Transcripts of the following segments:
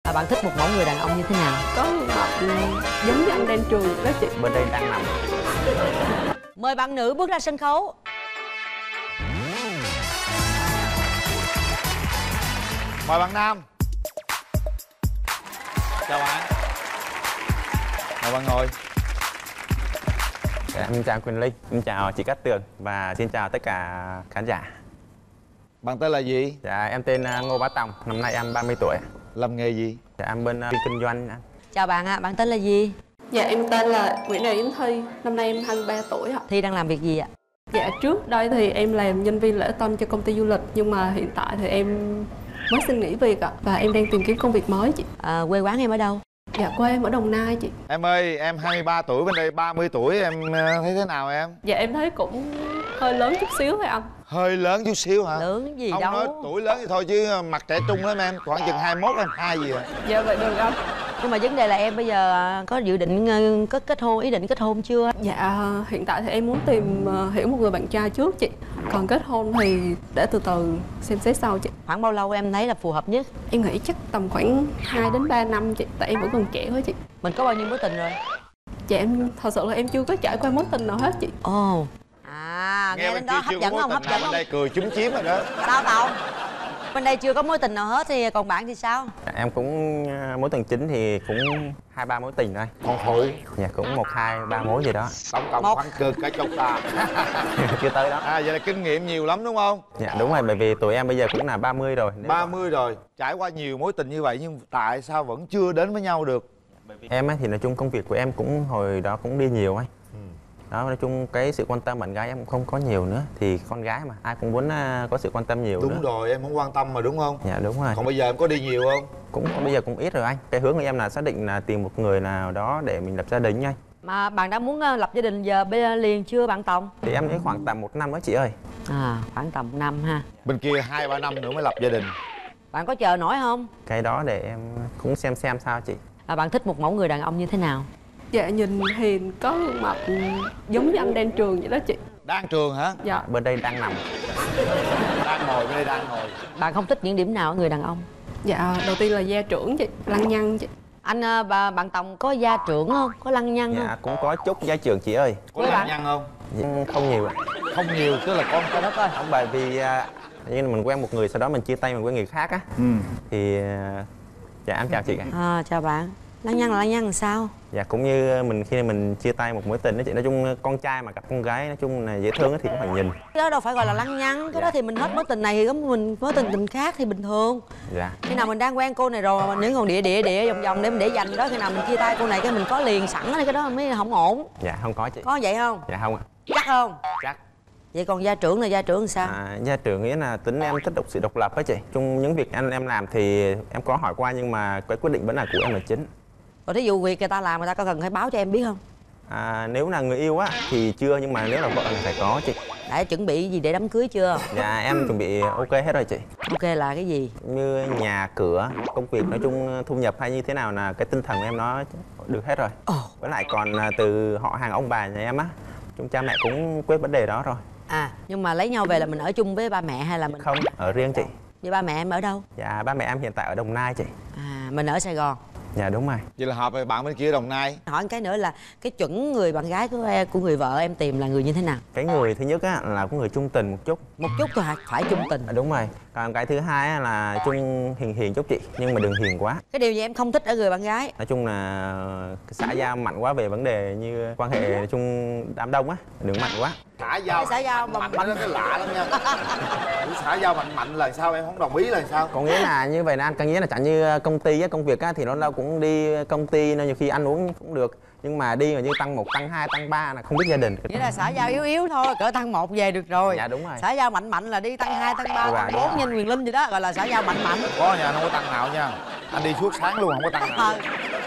Bạn thích một mẫu người đàn ông như thế nào? Có mặt giống như anh Đan Trường đó chị. Bên đây đang nằm. Mời bạn nữ bước ra sân khấu. Mời bạn nam. Chào bạn. Mời bạn ngồi. Em chào Quyền Linh, em chào chị Cát Tường và xin chào tất cả khán giả. Bạn tên là gì? Dạ em tên Ngô Bá Tòng, năm nay em 30 tuổi. Làm nghề gì? Dạ em bên kinh doanh. Chào bạn ạ, bạn tên là gì? Dạ em tên là Nguyễn Đào Yến Thi, năm nay em 23 tuổi ạ. Thi đang làm việc gì ạ? Dạ trước đây thì em làm nhân viên lễ tân cho công ty du lịch, nhưng mà hiện tại thì em mới xin nghỉ việc ạ. Và em đang tìm kiếm công việc mới chị. Quê quán em ở đâu? Dạ quê em ở Đồng Nai chị. Em ơi, em 23 tuổi, bên đây 30 tuổi, em thấy thế nào em? Dạ em thấy cũng hơi lớn chút xíu thôi anh. Hơi lớn chút xíu hả? Lớn gì Không đâu. nói tuổi lớn thì thôi chứ mặt trẻ trung lắm em, khoảng chừng 21, 22 gì à? Dạ vậy được anh. Nhưng mà vấn đề là em bây giờ có dự định kết hôn, ý định kết hôn chưa? Dạ hiện tại thì em muốn tìm hiểu một người bạn trai trước chị. Còn kết hôn thì để từ từ xem xét sau chị. Khoảng bao lâu em thấy là phù hợp nhất? Em nghĩ chắc tầm khoảng 2 đến 3 năm chị. Tại em vẫn còn trẻ thôi chị. Mình có bao nhiêu mối tình rồi? Dạ em thật sự là em chưa có trải qua mối tình nào hết chị. Ồ. Nghe đến đó hấp dẫn không? Hấp dẫn bên không? đây cười chúm chím rồi đó. Sao Tòng? Bên đây chưa có mối tình nào hết thì còn bạn thì sao? Dạ, em cũng mối tình chính thì cũng 2-3 mối tình thôi. Còn phụ? Dạ cũng 1-2-3 mối gì đó. Tổng cộng khoảng cực cả chục ta. Chưa tới đó. Vậy là kinh nghiệm nhiều lắm đúng không? Dạ đúng rồi, bởi vì tụi em bây giờ cũng là 30 rồi. 30 rồi, trải qua nhiều mối tình như vậy nhưng tại sao vẫn chưa đến với nhau được? Em ấy thì nói chung công việc của em cũng hồi đó cũng đi nhiều ấy. Đó, nói chung cái sự quan tâm bạn gái em cũng không có nhiều nữa. Thì con gái mà, ai cũng muốn có sự quan tâm nhiều. Đúng rồi, em không quan tâm mà đúng không? Dạ đúng rồi. Còn bây giờ em có đi nhiều không? Cũng bây giờ cũng ít rồi anh. Cái hướng của em là xác định là tìm một người nào đó để mình lập gia đình anh. Mà bạn đã muốn lập gia đình giờ bây giờ liền chưa bạn Tòng? Thì em nghĩ khoảng tầm 1 năm đó chị ơi. Khoảng tầm 1 năm ha. Bên kia 2-3 năm nữa mới lập gia đình. Bạn có chờ nổi không? Cái đó để em cũng xem sao chị. Bạn thích một mẫu người đàn ông như thế nào? Dạ nhìn hiền, có gương mặt giống như anh Đan Trường vậy đó chị. Đan Trường hả? Dạ. Bên đây đang nằm. Đang ngồi, bên đây đang ngồi. Bạn không thích những điểm nào ở người đàn ông? Dạ đầu tiên là gia trưởng chị, lăng nhăng chị. Anh bạn Tòng có gia trưởng không? Có lăng nhăng không? Dạ cũng có chút gia trưởng chị ơi. Có lăng nhăng không? Không nhiều ạ. Không nhiều, tức là con Trời đất ơi. Không, bởi vì như mình quen một người sau đó mình chia tay mình quen người khác á. Thì dạ em chào chị ạ. Chào bạn. Lăng nhăng là lăng nhăng làm sao? Dạ cũng như mình khi mình chia tay một mối tình đó chị, nói chung con trai mà gặp con gái nói chung là dễ thương thì cũng phải nhìn. Cái đó đâu phải gọi là lăng nhăng, cái đó thì mình hết mối tình này thì có mình mối tình khác thì bình thường. Dạ. Khi nào mình đang quen cô này rồi mà những còn địa vòng để mình để dành đó, khi nào mình chia tay cô này cái mình có liền sẵn thì cái đó mới không ổn. Dạ không có chị. Có vậy không? Dạ không ạ. Chắc không? Chắc. Vậy còn gia trưởng là gia trưởng làm sao? Gia trưởng nghĩa là tính em thích sự độc lập á chị. Chung những việc em làm thì em có hỏi qua nhưng mà cái quyết định vẫn là của em là chính. Rồi thí dụ việc người ta làm người ta có cần phải báo cho em biết không? Nếu là người yêu á thì chưa, nhưng mà nếu là vợ thì phải có chị. Đã chuẩn bị gì để đám cưới chưa? Dạ em chuẩn bị ok hết rồi chị. Ok là cái gì? Như nhà cửa, công việc nói chung thu nhập hay như thế nào là cái tinh thần của em nó được hết rồi. Với lại còn từ họ hàng ông bà nhà em á, chúng cha mẹ cũng quyết vấn đề đó rồi. Nhưng mà lấy nhau về là mình ở chung với ba mẹ hay là mình? Không, ở riêng chị. Vậy ba mẹ em ở đâu? Dạ ba mẹ em hiện tại ở Đồng Nai chị. Mình ở Sài Gòn. Dạ đúng rồi. Vậy là hợp với bạn bên kia Đồng Nai. Hỏi cái nữa là cái chuẩn người bạn gái của người vợ em tìm là người như thế nào? Cái người thứ nhất á là có người trung tình một chút. Một chút thôi hả? Phải trung tình. Đúng rồi. Còn cái thứ hai á là chung hiền chút chị, nhưng mà đừng hiền quá. Cái điều gì em không thích ở người bạn gái? Nói chung là xã giao mạnh quá về vấn đề như quan hệ nói chung đám đông á, đừng mạnh quá. Xã giao mạnh đó cái lạ lắm nha. Xã giao mạnh là sao em không đồng ý là sao? Có nghĩa là như vậy là anh, có nghĩa là chẳng như công ty á, công việc á thì nó đâu cũng đi công ty nên nhiều khi ăn uống cũng được, nhưng mà đi mà như tăng 1, tăng 2, tăng 3 là không biết gia đình. Nghĩa là xã giao yếu thôi, cỡ tăng 1 về được rồi. Dạ đúng rồi. Xã giao mạnh là đi tăng 2, tăng 3, tăng 4 như Quyền Linh gì đó gọi là xã giao mạnh. Có nhà không có tăng nào nha. Anh đi suốt sáng luôn không có tăng nào.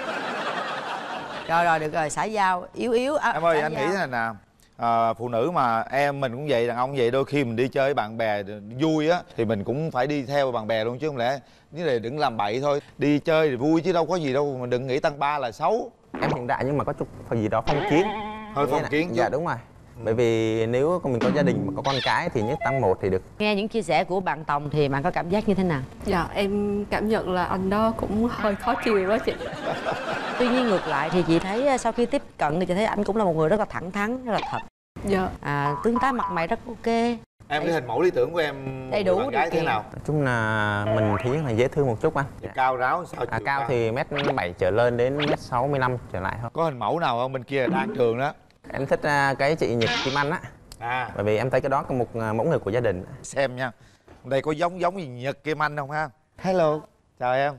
Rồi được rồi, xã giao yếu. Em ơi anh nghĩ thế này nè. Phụ nữ mà em mình cũng vậy, đàn ông cũng vậy, đôi khi mình đi chơi với bạn bè vui á thì mình cũng phải đi theo bạn bè luôn, chứ không lẽ như này đừng làm bậy thôi. Đi chơi thì vui chứ đâu có gì đâu mà đừng nghĩ tăng 3 là xấu. Em hiện đại nhưng mà có chút phần gì đó phong kiến. Hơi phong kiến chứ. Dạ đúng rồi. Bởi vì nếu mình có gia đình mà có con cái thì nhất tăng một thì được. Nghe những chia sẻ của bạn Tòng thì bạn có cảm giác như thế nào? Dạ em cảm nhận là anh đó cũng hơi khó chiều đó chị. Tuy nhiên ngược lại thì chị thấy sau khi tiếp cận thì chị thấy anh cũng là một người rất là thẳng thắn, rất là thật. Dạ. Tương tác mặt mày rất ok. Em cái hình mẫu lý tưởng của em đầy đủ bạn gái điều thế kiện. nào? Nói chung là mình thì là dễ thương một chút anh. Cao ráo sao? Cao thì mét 7 trở lên đến mét 65 trở lại thôi. Có hình mẫu nào không? Bên kia đang trường đó. Em thích cái chị Nhật Kim Anh á. Bởi vì em thấy cái đó có một mẫu người của gia đình. Xem nha. Đây có giống gì Nhật Kim Anh không ha? Hello, chào em.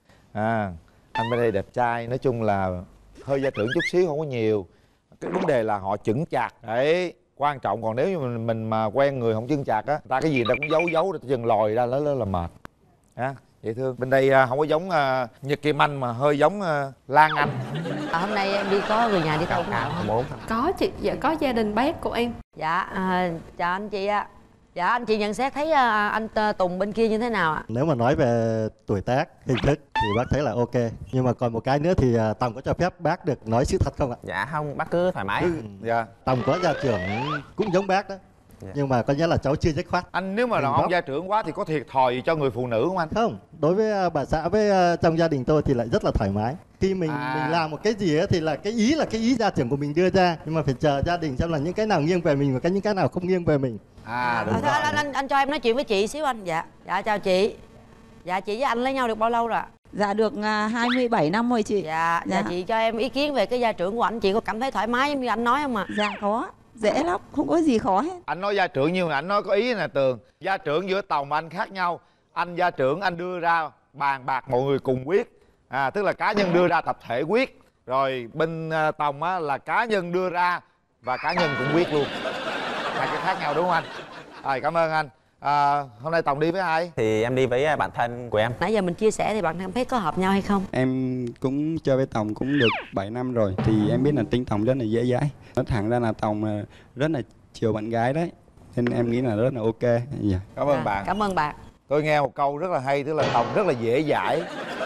Anh bên đây đẹp trai, nói chung là hơi gia trưởng chút xíu, không có nhiều. Cái vấn đề là họ chững chạc đấy, quan trọng. Còn nếu như mình mà quen người không chững chạc á, ta cái gì ta cũng giấu ta chừng lòi ra là mệt. Dễ thương. Bên đây không có giống Nhật Kim Anh mà hơi giống Lan Anh. Hôm nay em đi có người nhà đi đâu nào không? Có chị, dạ có gia đình bác của em. Dạ, chào anh chị ạ. Dạ anh chị nhận xét thấy anh Tùng bên kia như thế nào ạ? Nếu mà nói về tuổi tác, hình thức thì bác thấy là ok. Nhưng mà còn một cái nữa thì Tòng có cho phép bác được nói sự thật không ạ? Dạ không, bác cứ thoải mái. Dạ. Tòng có gia trưởng cũng giống bác đó. Nhưng mà có nghĩa là cháu chưa dứt khoát. Anh nếu mà đàn ông gia trưởng quá thì có thiệt thòi gì cho người phụ nữ không anh? Không, đối với bà xã với trong gia đình tôi thì lại rất là thoải mái. Khi mình làm một cái gì ấy, thì là cái ý gia trưởng của mình đưa ra, nhưng mà phải chờ gia đình xem là những cái nào nghiêng về mình và những cái nào không nghiêng về mình. Đúng rồi. Anh cho em nói chuyện với chị xíu anh. Dạ chào chị. Dạ chị với anh lấy nhau được bao lâu rồi? Dạ được 27 năm rồi chị. Dạ chị cho em ý kiến về cái gia trưởng của anh, chị có cảm thấy thoải mái giống như anh nói không ạ? Dạ có, dễ lắm, không có gì khó hết. Anh nói gia trưởng nhưng mà anh nói có ý nè Tường. Gia trưởng giữa Tòng và anh khác nhau. Anh gia trưởng anh đưa ra bàn bạc mọi người cùng quyết, tức là cá nhân đưa ra tập thể quyết. Rồi bên Tòng á là cá nhân đưa ra và cá nhân cũng quyết luôn. Hai cái khác nhau đúng không anh? Rồi cảm ơn anh. Hôm nay Tòng đi với ai? Thì em đi với bạn thân của em. Nãy giờ mình chia sẻ thì bạn thấy có hợp nhau hay không? Em cũng chơi với Tòng cũng được 7 năm rồi. Thì em biết là tính Tòng rất là dễ dãi. Nói thẳng ra là Tòng rất là chiều bạn gái đấy. Nên em nghĩ là rất là ok. Cảm ơn bạn. Cảm ơn bạn. Tôi nghe một câu rất là hay, tức là Tòng rất là dễ dãi.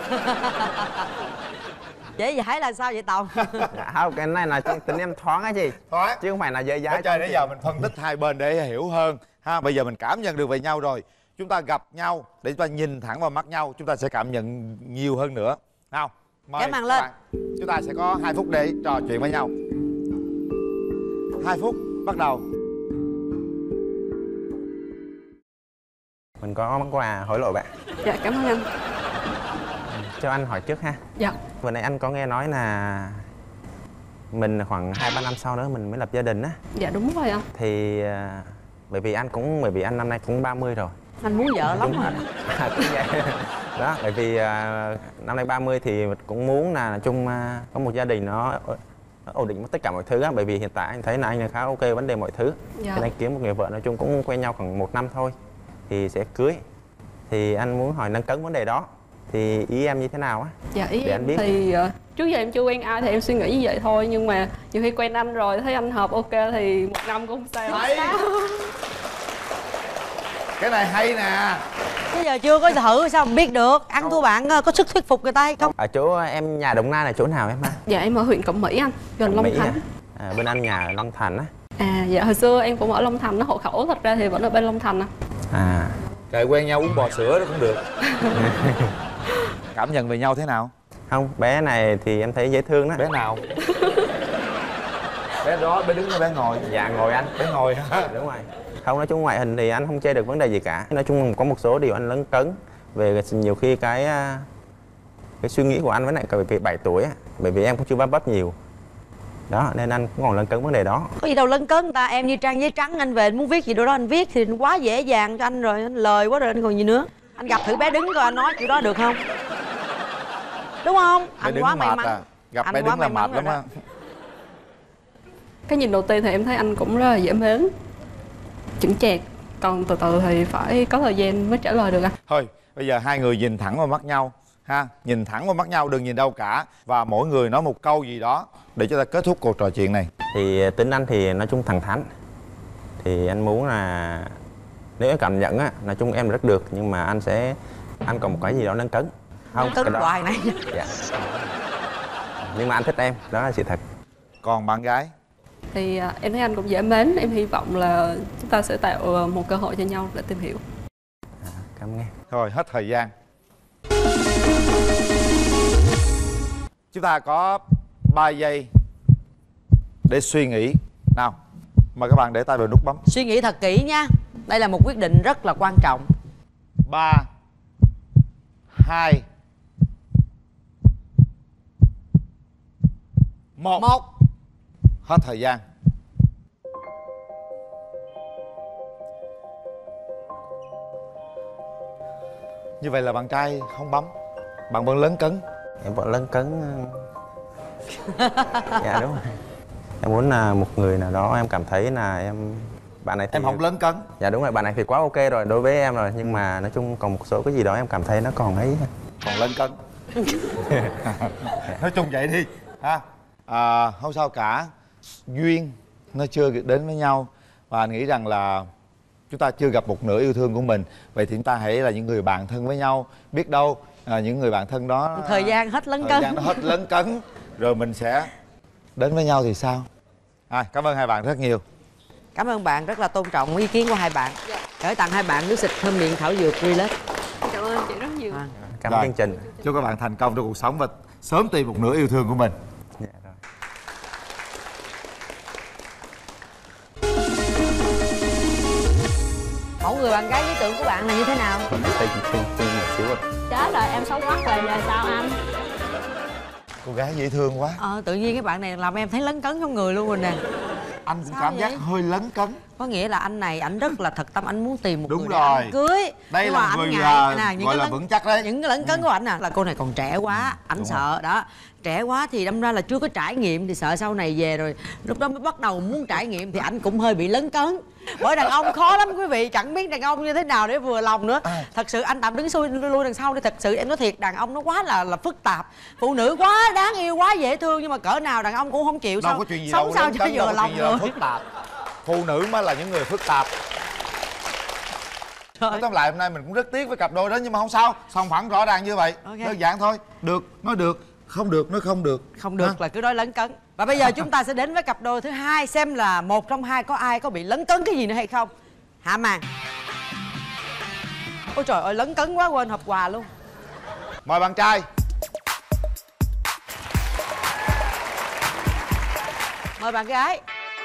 Dễ dãi là sao vậy Tòng? Dạ không, cái này là tính em thoáng á chị. Thoáng. Chứ không phải là dễ dãi. Chơi nãy giờ mình phân tích hai bên để hiểu hơn ha. Bây giờ mình cảm nhận được về nhau rồi. Chúng ta gặp nhau để chúng ta nhìn thẳng vào mắt nhau, chúng ta sẽ cảm nhận nhiều hơn nữa. Nào, mời Kéo màn lên. Chúng ta sẽ có 2 phút để trò chuyện với nhau. 2 phút, bắt đầu. Mình có món quà hối lộ bạn. Dạ cảm ơn anh. Cho anh hỏi trước ha. Dạ. Vừa nãy anh có nghe nói là mình khoảng 2-3 năm sau nữa mình mới lập gia đình á. Dạ đúng rồi anh. Thì bởi vì anh năm nay cũng 30 rồi. Anh muốn vợ lắm rồi. Cũng vậy. Đó, bởi vì năm nay 30 thì cũng muốn là nói chung có một gia đình nó ổn định tất cả mọi thứ á. Bởi vì hiện tại anh thấy là anh khá ok vấn đề mọi thứ. Dạ. Thì anh kiếm một người vợ nói chung cũng quen nhau khoảng 1 năm thôi thì sẽ cưới. Thì anh muốn hỏi nâng cứng vấn đề đó. Thì ý em như thế nào á? Dạ ý để em anh biết. thì trước giờ em chưa quen ai thì em suy nghĩ như vậy thôi. Nhưng mà nhiều khi quen anh rồi thấy anh hợp ok thì 1 năm cũng không sao. Hay. Cái này hay nè. Bây giờ chưa có thử sao mà biết được. Ăn thua bạn có sức thuyết phục người ta hay không? Ở chỗ em nhà Đồng Nai là chỗ nào em ha? Dạ em ở huyện Cẩm Mỹ anh, gần Long Mỹ Thành. Bên anh nhà ở Long Thành á. Dạ hồi xưa em cũng ở Long Thành, nó hộ khẩu thật ra thì vẫn ở bên Long Thành à. Trời, quen nhau uống bò sữa đó cũng được. Cảm nhận về nhau thế nào? Không, bé này thì em thấy dễ thương đó. Bé nào? Bé đó, bé đứng hay bé ngồi? Dạ ngồi anh. Bé ngồi hả? Đúng rồi. Không, nói chung ngoại hình thì anh không chê được vấn đề gì cả. Nói chung có một số điều anh lấn cấn về nhiều khi cái suy nghĩ của anh với lại cả về 7 tuổi á. Bởi vì em cũng chưa bắp nhiều. Đó, nên anh cũng còn lấn cấn vấn đề đó. Có gì đâu lấn cấn người ta, em như trang giấy trắng anh về anh muốn viết gì đâu đó anh viết thì quá dễ dàng cho anh rồi, anh lời quá rồi anh còn gì nữa. Anh gặp thử bé đứng coi anh nói chuyện đó được không? Đúng không? Bé Anh đứng quá mệt may mắn. à. Gặp Anh bé quá đứng là may mắn mệt lắm rồi á. Cái nhìn đầu tiên thì em thấy anh cũng rất là dễ mến, chững chạc. Còn từ từ thì phải có thời gian mới trả lời được anh. Thôi, bây giờ hai người nhìn thẳng vào mắt nhau ha. Nhìn thẳng vào mắt nhau, đừng nhìn đâu cả. Và mỗi người nói một câu gì đó để cho ta kết thúc cuộc trò chuyện này. Thì tính anh thì nói chung thẳng thắn. Thì anh muốn là nếu em cảm nhận á, nói chung em rất được. Nhưng mà anh còn một cái gì đó nâng cấn. Không, cấn cái đó. hoài này. Dạ. Nhưng mà anh thích em, đó là sự thật. Còn bạn gái? Thì em thấy anh cũng dễ mến, em hy vọng là chúng ta sẽ tạo một cơ hội cho nhau để tìm hiểu. Cảm ơn em. Thôi hết thời gian. Chúng ta có 3 giây để suy nghĩ. Nào, mời các bạn để tay vào nút bấm. Suy nghĩ thật kỹ nha. Đây là một quyết định rất là quan trọng. 3 2 1. Hết thời gian. Như vậy là bạn trai không bấm, bạn vẫn lấn cấn. Em vẫn lấn cấn. Dạ đúng rồi. Em muốn là một người nào đó em cảm thấy là bạn này thì... Em không lấn cấn. Dạ đúng rồi, bạn này thì quá ok rồi đối với em rồi. Nhưng mà nói chung còn một số cái gì đó em cảm thấy nó còn ấy. Còn lấn cấn. Nói chung vậy đi ha. Không sao cả. Duyên nó chưa đến với nhau. Và anh nghĩ rằng là chúng ta chưa gặp một nửa yêu thương của mình. Vậy thì chúng ta hãy là những người bạn thân với nhau. Biết đâu những người bạn thân đó Thời gian hết lấn thời cấn. gian nó hết lấn cấn rồi mình sẽ đến với nhau thì sao. Cảm ơn hai bạn rất nhiều. Cảm ơn bạn, rất là tôn trọng ý kiến của hai bạn. Gửi tặng hai bạn nước xịt thơm miệng thảo dược Relax. Cảm ơn chị rất nhiều. Cảm ơn chương trình. Chúc các bạn thành công trong cuộc sống và sớm tìm một nửa yêu thương của mình. Dạ rồi. Mẫu người bạn gái lý tưởng của bạn là như thế nào? Tinh một xíu rồi. Chết rồi, em xấu quắc rồi, giờ sao anh? Cô gái dễ thương quá. Tự nhiên cái bạn này làm em thấy lấn cấn trong người luôn rồi nè. Anh cũng Sao cảm giác vậy? hơi lấn cấn. Có nghĩa là anh này, ảnh rất là thật tâm, anh muốn tìm một Đúng người rồi. để anh cưới. Đây Nhưng là mà ảnh người ngại là những gọi cái là lấn- vững chắc đấy. Những cái lấn cấn của ảnh là cô này còn trẻ quá, ảnh Đúng sợ đó. Trẻ quá thì đâm ra là chưa có trải nghiệm thì sợ sau này về rồi lúc đó mới bắt đầu muốn trải nghiệm thì ảnh cũng hơi bị lấn cấn. Bởi đàn ông khó lắm quý vị, chẳng biết đàn ông như thế nào để vừa lòng nữa. Thật sự anh tạm đứng xuôi lui đằng sau đi, thật sự em nói thiệt, đàn ông nó quá là phức tạp. Phụ nữ quá đáng yêu, quá dễ thương nhưng mà cỡ nào đàn ông cũng không chịu. Đâu Sao có chuyện gì sống đâu, sao lấn cho cấn đâu vừa có lòng chuyện gì đâu được. phức tạp. Phụ nữ mới là những người phức tạp. Nói tóm lại hôm nay mình cũng rất tiếc với cặp đôi đó, nhưng mà không sao, sòng phẳng rõ ràng như vậy. Ok. Đơn giản thôi. Được nói được, không được nói không được. Không được là cứ nói lấn cấn. Và bây giờ chúng ta sẽ đến với cặp đôi thứ hai, xem là một trong hai có ai có bị lấn cấn cái gì nữa hay không. Hạ màn. Ôi trời ơi, lấn cấn quá quên hộp quà luôn. Mời bạn trai. Mời bạn gái.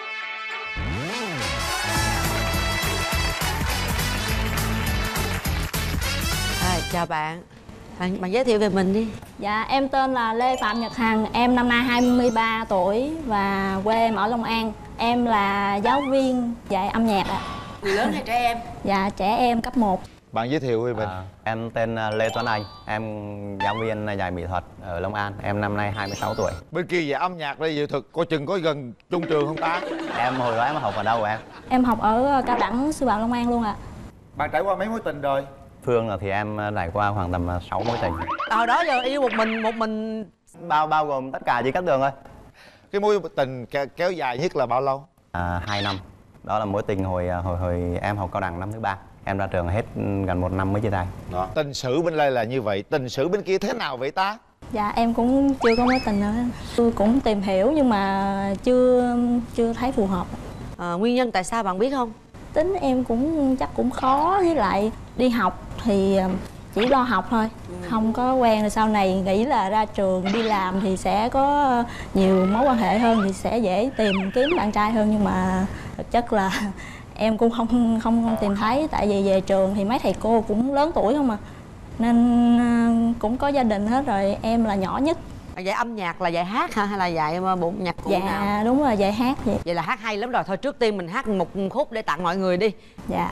Chào bạn. Bạn giới thiệu về mình đi. Dạ, em tên là Lê Phạm Nhật Hằng, em năm nay 23 tuổi và quê em ở Long An. Em là giáo viên dạy âm nhạc ạ. Người lớn hay trẻ em? Dạ, trẻ em cấp 1. Bạn giới thiệu về mình. Em tên Lê Tuấn Anh, em giáo viên dạy mỹ thuật ở Long An. Em năm nay 26 tuổi. Bên kia dạy âm nhạc đây, vậy thực coi chừng có gần chung trường không ta? Em hồi đó em học ở đâu em? Em học ở cao đẳng sư phạm Long An luôn ạ. Bạn trải qua mấy mối tình rồi? Phương là thì em trải qua khoảng tầm 6 mối tình. Hồi đó giờ yêu một mình. Bao gồm tất cả chỉ cắt đường thôi. Cái mối tình kéo dài nhất là bao lâu? 2 năm. Đó là mối tình hồi em học cao đẳng năm thứ 3. Em ra trường hết gần 1 năm mới chia tay. Đó. Tình sử bên đây là như vậy, tình sử bên kia thế nào vậy ta? Dạ, em cũng chưa có mối tình nữa. Tôi cũng tìm hiểu nhưng mà chưa thấy phù hợp. Nguyên nhân tại sao bạn biết không? Tính em cũng chắc cũng khó, với lại đi học thì chỉ lo học thôi, không có quen. Rồi sau này nghĩ là ra trường đi làm thì sẽ có nhiều mối quan hệ hơn, thì sẽ dễ tìm kiếm bạn trai hơn, nhưng mà thực chất là em cũng không tìm thấy. Tại vì về trường thì mấy thầy cô cũng lớn tuổi không à, nên cũng có gia đình hết rồi, em là nhỏ nhất. Dạy âm nhạc là dạy hát hả hay là dạy bộ nhạc cụ Dạ nào? đúng rồi, dạy hát vậy. Vậy là hát hay lắm rồi. Thôi trước tiên mình hát một khúc để tặng mọi người đi. Dạ.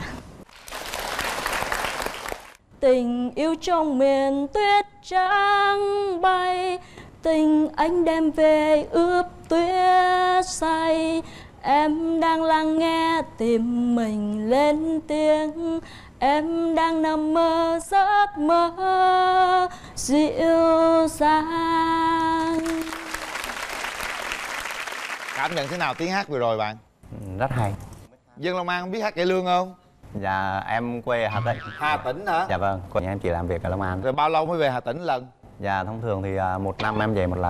Tình yêu trong miền tuyết trắng bay, tình anh đem về ướp tuyết say. Em đang lắng nghe tim mình lên tiếng, em đang nằm mơ giấc mơ dịu dàng. Cảm nhận thế nào tiếng hát vừa rồi bạn? Rất hay. Dân Long An biết hát cải lương không? Dạ em quê ở Hà Tĩnh. Hà Tĩnh hả? Dạ vâng, còn em chỉ làm việc ở Long An. Rồi bao lâu mới về Hà Tĩnh lần? Dạ thông thường thì 1 năm em về 1 lần.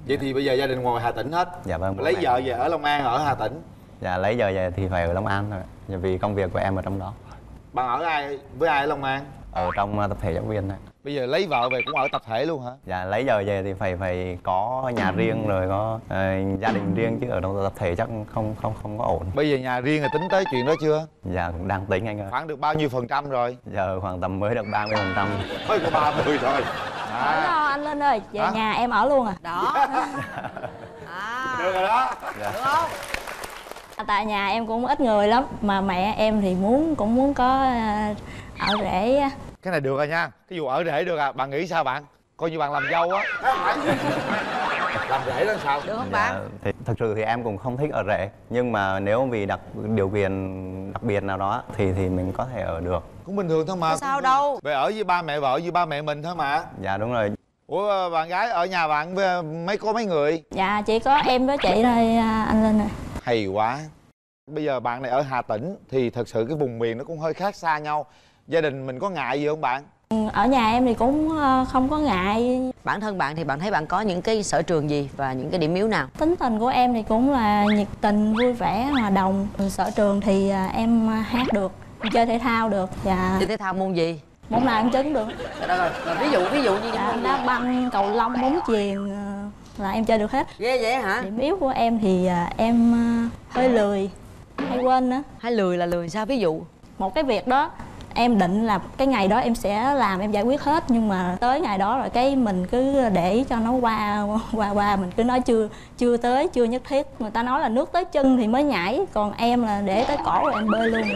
Vậy thì bây giờ gia đình ngoài Hà Tĩnh hết. Dạ vâng. Lấy vợ về ở Long An, ở Hà Tĩnh. Dạ lấy vợ về thì phải ở Long An thôi, vì công việc của em ở trong đó. Bạn ở với ai ở Long An? Ở trong tập thể giáo viên thôi. Bây giờ lấy vợ về cũng ở tập thể luôn hả? Dạ lấy vợ về thì phải có nhà riêng rồi có gia đình riêng, chứ ở trong tập thể chắc không có ổn. Bây giờ nhà riêng là tính tới chuyện đó chưa? Dạ cũng đang tính anh ơi. Khoảng được bao nhiêu %? Rồi Giờ khoảng tầm mới được 30%. Mới có 30 thôi. Ở đó anh Linh ơi, về nhà em ở luôn à. Đó. Được rồi đó. Dạ. Được không? Tại nhà em cũng ít người lắm, mà mẹ em thì cũng muốn có ở rể. Cái này được rồi nha. Cái vụ ở rể được à. Bạn nghĩ sao bạn? Coi như bạn làm dâu á. Làm rể đó sao? Được không Dạ, bạn? thì thực sự thì em cũng không thích ở rể, nhưng mà nếu vì điều kiện đặc biệt nào đó thì mình có thể ở được. Cũng bình thường thôi mà. Có sao đâu. Về ở với ba mẹ vợ, với ba mẹ mình thôi mà. Dạ đúng rồi. Ủa bạn gái ở nhà bạn với mấy người? Dạ chỉ có em với chị thôi anh Linh ơi. Hay quá. Bây giờ bạn này ở Hà Tĩnh thì thật sự cái vùng miền nó cũng hơi khác xa nhau. Gia đình mình có ngại gì không bạn? Ở nhà em thì cũng không có ngại. Bản thân bạn thì bạn thấy bạn có những cái sở trường gì và những cái điểm yếu nào? Tính tình của em thì cũng là nhiệt tình, vui vẻ, hòa đồng. Sở trường thì em hát được, chơi thể thao được. Và Chơi thể thao môn gì? môn nào em chơi cũng được. Ví dụ như những Dạ, môn đá banh, cầu lông, bóng chuyền là em chơi được hết. ghê vậy hả? Điểm yếu của em thì em hơi lười, hay quên nữa. Hay lười là lười sao? Ví dụ Một cái việc đó em định là cái ngày đó em sẽ làm, em giải quyết hết, nhưng mà tới ngày đó rồi cái mình cứ để cho nó qua mình cứ nói chưa tới, chưa nhất thiết. Người ta nói là nước tới chân thì mới nhảy, còn em là để tới cổ rồi em bơi luôn.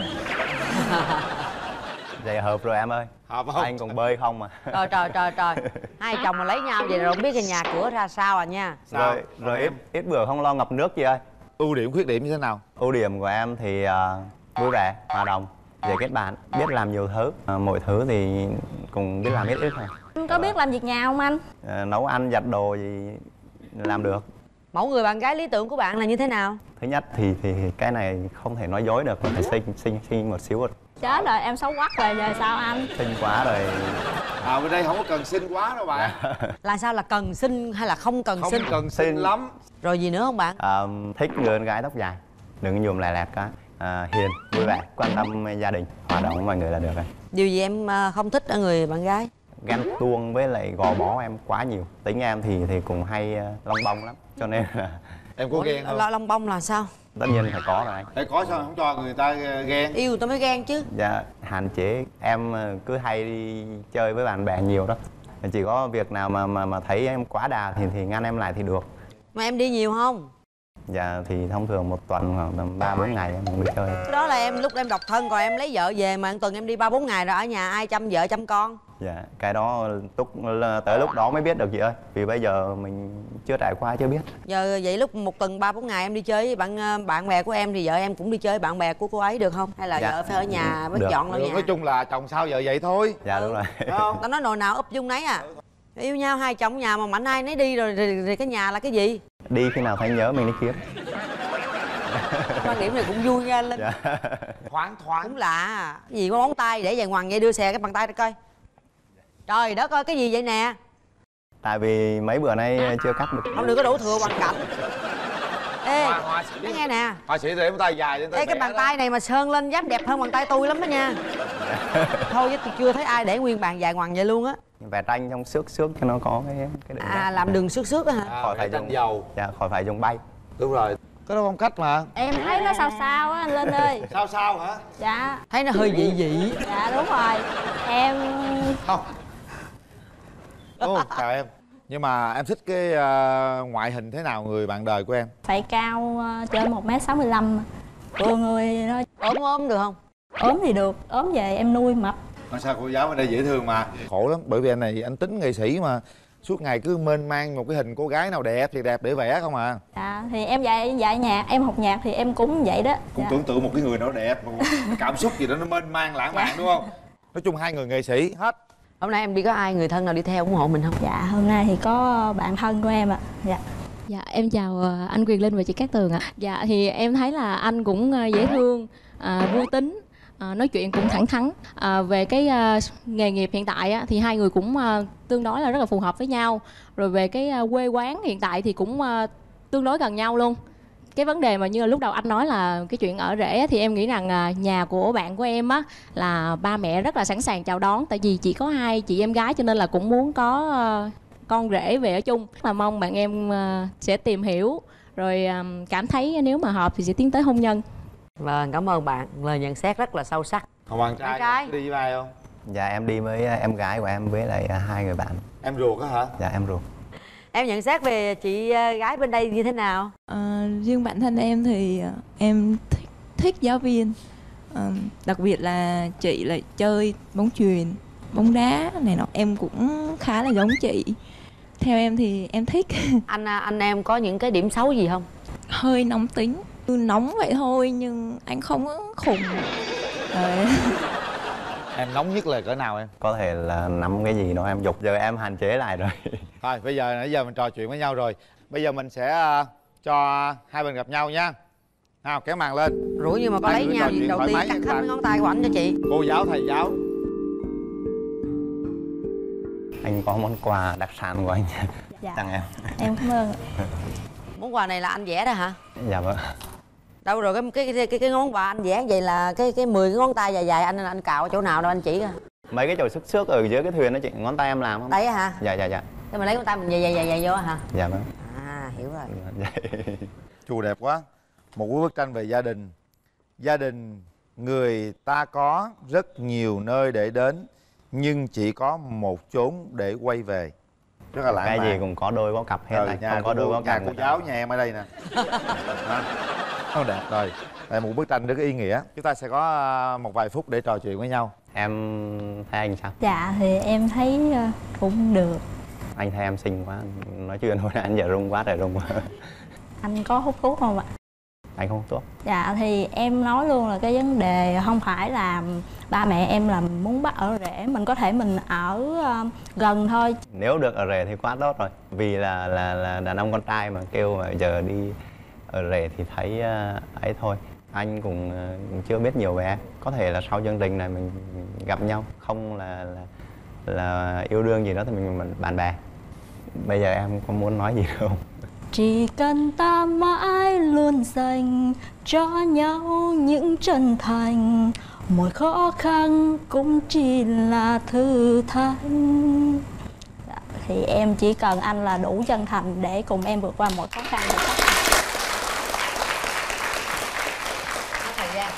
Vậy hợp rồi em ơi. Hợp không? Anh còn bơi không mà. trời. Hai chồng mà lấy nhau vậy rồi không biết cái nhà cửa ra sao à nha. Sao? Rồi ít bữa không lo ngập nước chị ơi. Ưu điểm khuyết điểm như thế nào? Ưu điểm của em thì vui vẻ, hòa đồng, dễ kết bạn, biết làm nhiều thứ. Mọi thứ thì cùng biết làm ít thôi. Anh có biết làm việc nhà không anh? Nấu ăn, giặt đồ gì làm được. Mẫu người bạn gái lý tưởng của bạn là như thế nào? Thứ nhất thì cái này không thể nói dối được, phải xinh một xíu rồi. Chết rồi, em xấu quắc rồi, giờ sao anh? Xinh quá rồi. Bên đây không có cần xinh quá đâu bạn. Là sao, là cần xinh hay là không cần Không xinh? cần xinh lắm. Rồi gì nữa không bạn? Thích người con gái tóc dài, đừng nhuộm lè lẹt quá. Hiền, vui vẻ, quan tâm gia đình, hòa đồng với mọi người là được rồi. Điều gì em không thích ở người bạn gái? Ghen tuông với lại gò bó em quá nhiều. Tính em thì cũng hay lông bông lắm, cho nên là Em có ghen không? Lông bông là sao? tất nhiên phải có rồi anh. Để có sao không cho người ta ghen? Yêu tôi mới ghen chứ. Dạ, hạn chế. Em cứ hay đi chơi với bạn bè nhiều đó. Chỉ có việc nào mà thấy em quá đà thì ngăn em lại thì được. Mà em đi nhiều không? Dạ thì thông thường một tuần khoảng tầm 3-4 ngày em đi chơi. Cái đó là em lúc em độc thân, còn em lấy vợ về mà một tuần em đi 3-4 ngày rồi ở nhà ai chăm vợ chăm con? Dạ, cái đó tới lúc đó mới biết được chị ơi. Vì bây giờ mình chưa trải qua chưa biết. Giờ vậy lúc một tuần 3-4 ngày em đi chơi với bạn bè của em thì vợ em cũng đi chơi với bạn bè của cô ấy được không? Hay là Dạ. vợ phải ở nhà bắt Được. dọn ở nhà? Nói chung là chồng sao vợ vậy thôi. Dạ đúng rồi. Không? Tao nói nồi nào úp dung nấy à. Yêu nhau hai chồng nhà mà mạnh ai nấy đi rồi cái nhà là cái gì? Đi khi nào thấy nhớ mình đi kiếm. Quan điểm này cũng vui nha Linh. Dạ. Thoáng Cũng lạ à. Cái gì có móng tay để vàng hoàng vậy, đưa xè cái bàn tay ra coi. Trời đất ơi, cái gì vậy nè? Tại vì mấy bữa nay chưa cắt được. Không được có đổ thừa hoàn cảnh. Ê, nói nghe nè. Họa sĩ để tay dài lên. Ê, cái bàn tay này mà sơn lên dám đẹp hơn bàn tay tôi lắm đó nha. Thôi chứ tôi chưa thấy ai để nguyên bàn dài ngoằng vậy luôn á. Vẽ tranh trong xước cho nó có cái đường nét. Làm đường xước á hả? Khỏi phải dùng dầu. Dạ, khỏi phải dùng bay. Đúng rồi. Cái đó phong cách mà. Em thấy nó sao á anh Linh ơi. Sao hả? Dạ. Thấy nó hơi dị dị. Dạ đúng rồi. Em Không. Chào em. Nhưng mà em thích cái ngoại hình thế nào người bạn đời của em? phải cao trên 1m65. Vừa người nó Ốm được không? ốm thì được, ốm về em nuôi mập. Mà sao cô giáo bên đây dễ thương mà. Khổ lắm, bởi vì anh này anh tính nghệ sĩ mà suốt ngày cứ mênh mang một cái hình cô gái nào đẹp thì đẹp để vẽ không à. Dạ thì em dạy nhạc, em học nhạc thì em cũng vậy đó. Cũng Dạ. tưởng tượng một cái người nào đẹp, một cảm xúc gì đó nó mênh mang lãng mạn đúng không? Nói chung hai người nghệ sĩ hết. Hôm nay em đi có ai người thân nào đi theo ủng hộ mình không? Dạ hôm nay thì có bạn thân của em ạ. Dạ. Dạ em chào anh Quyền Linh và chị Cát Tường ạ. Dạ thì em thấy là anh cũng dễ thương, vui tính, nói chuyện cũng thẳng thắn. Về cái nghề nghiệp hiện tại á, thì hai người cũng tương đối là rất là phù hợp với nhau. Rồi về cái quê quán hiện tại thì cũng tương đối gần nhau luôn. Cái vấn đề mà như là lúc đầu anh nói là cái chuyện ở rể á, thì em nghĩ rằng nhà của bạn của em á là ba mẹ rất là sẵn sàng chào đón. Tại vì chỉ có hai chị em gái cho nên là cũng muốn có con rể về ở chung. Là mong bạn em sẽ tìm hiểu rồi cảm thấy nếu mà hợp thì sẽ tiến tới hôn nhân. Vâng, cảm ơn bạn, lời nhận xét rất là sâu sắc. Còn bạn trai đi với ai không? Dạ em đi với em gái của em với lại hai người bạn. Em ruột á hả? Dạ em ruột. Em nhận xét về chị gái bên đây như thế nào? Riêng bản thân em thì em thích giáo viên. Đặc biệt là chị lại chơi bóng chuyền, bóng đá này nọ. Em cũng khá là giống chị. Theo em thì em thích. Anh em có những cái điểm xấu gì không? Hơi nóng tính. Nóng vậy thôi nhưng anh không có khùng. Em nóng nhất là cỡ nào em? Có thể là nắm cái gì đó em dục, giờ em hạn chế lại rồi. Thôi bây giờ nãy giờ mình trò chuyện với nhau rồi. Bây giờ mình sẽ cho hai bên gặp nhau nha. Nào kéo màn lên. Rủi nhưng mà có lấy nhau gì đầu tiên cắt hết ngón tay của anh cho chị. Cô giáo, thầy giáo. Anh có món quà đặc sản của anh tặng em. Em cảm ơn. Món quà này là anh vẽ đó hả? Dạ vâng. Đâu rồi cái món quà anh vẽ vậy là cái 10 cái ngón tay dài dài anh cạo ở chỗ nào đâu anh chỉ coi. Mấy cái chổi xước ở dưới cái thuyền đó chị, ngón tay em làm không? Đấy hả? Dạ. Thế mà lấy ngón tay mình dài vô hả? Dạ vâng. Hiểu rồi. Dạ. Chù đẹp quá. Một bức tranh về gia đình. Gia đình người ta có rất nhiều nơi để đến nhưng chỉ có một chốn để quay về. Rất là lãng mạn. Cái gì cũng có đôi có cặp hết này. Nhà không có đôi có cặp. cô giáo nhà em ở đây nè. Nó đẹp rồi. Đây một bức tranh rất ý nghĩa. Chúng ta sẽ có một vài phút để trò chuyện với nhau. Em thấy anh sao? Dạ thì em thấy cũng được. Anh thấy em xinh quá, nói chuyện hồi nãy anh giờ rung quá trời rung quá. Anh có hút thuốc không ạ? Anh không hút thuốc. Dạ thì em nói luôn là cái vấn đề không phải là ba mẹ em là muốn bắt ở rể, mình có thể mình ở gần thôi. Nếu được ở rể thì quá tốt rồi. Vì là đàn ông con trai mà kêu mà giờ đi ở rể thì thấy ấy thôi. Anh cũng chưa biết nhiều về em. Có thể là sau chương trình này mình gặp nhau, không là yêu đương gì đó thì mình bạn bè. Bây giờ em có muốn nói gì không? Chỉ cần ta mãi luôn dành cho nhau những chân thành, mỗi khó khăn cũng chỉ là thử thách. Thì em chỉ cần anh là đủ chân thành để cùng em vượt qua mọi khó khăn. Thời gian.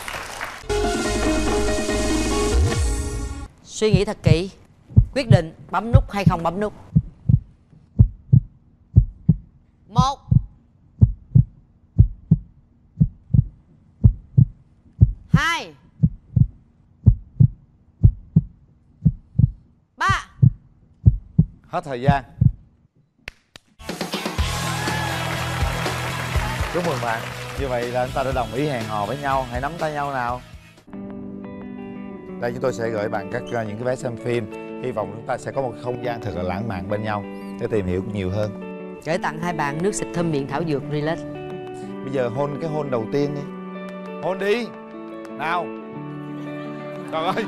Suy nghĩ thật kỹ, quyết định bấm nút hay không bấm nút. 1 2 3. Hết thời gian. Chúc mừng bạn. Như vậy là chúng ta đã đồng ý hẹn hò với nhau. Hãy nắm tay nhau nào. Đây chúng tôi sẽ gửi bạn những cái vé xem phim. Hy vọng chúng ta sẽ có một không gian thật là lãng mạn bên nhau để tìm hiểu nhiều hơn. Gửi tặng hai bạn nước xịt thơm miệng thảo dược Relax. Bây giờ hôn cái hôn đầu tiên đi. Hôn đi. Nào. Trời ơi.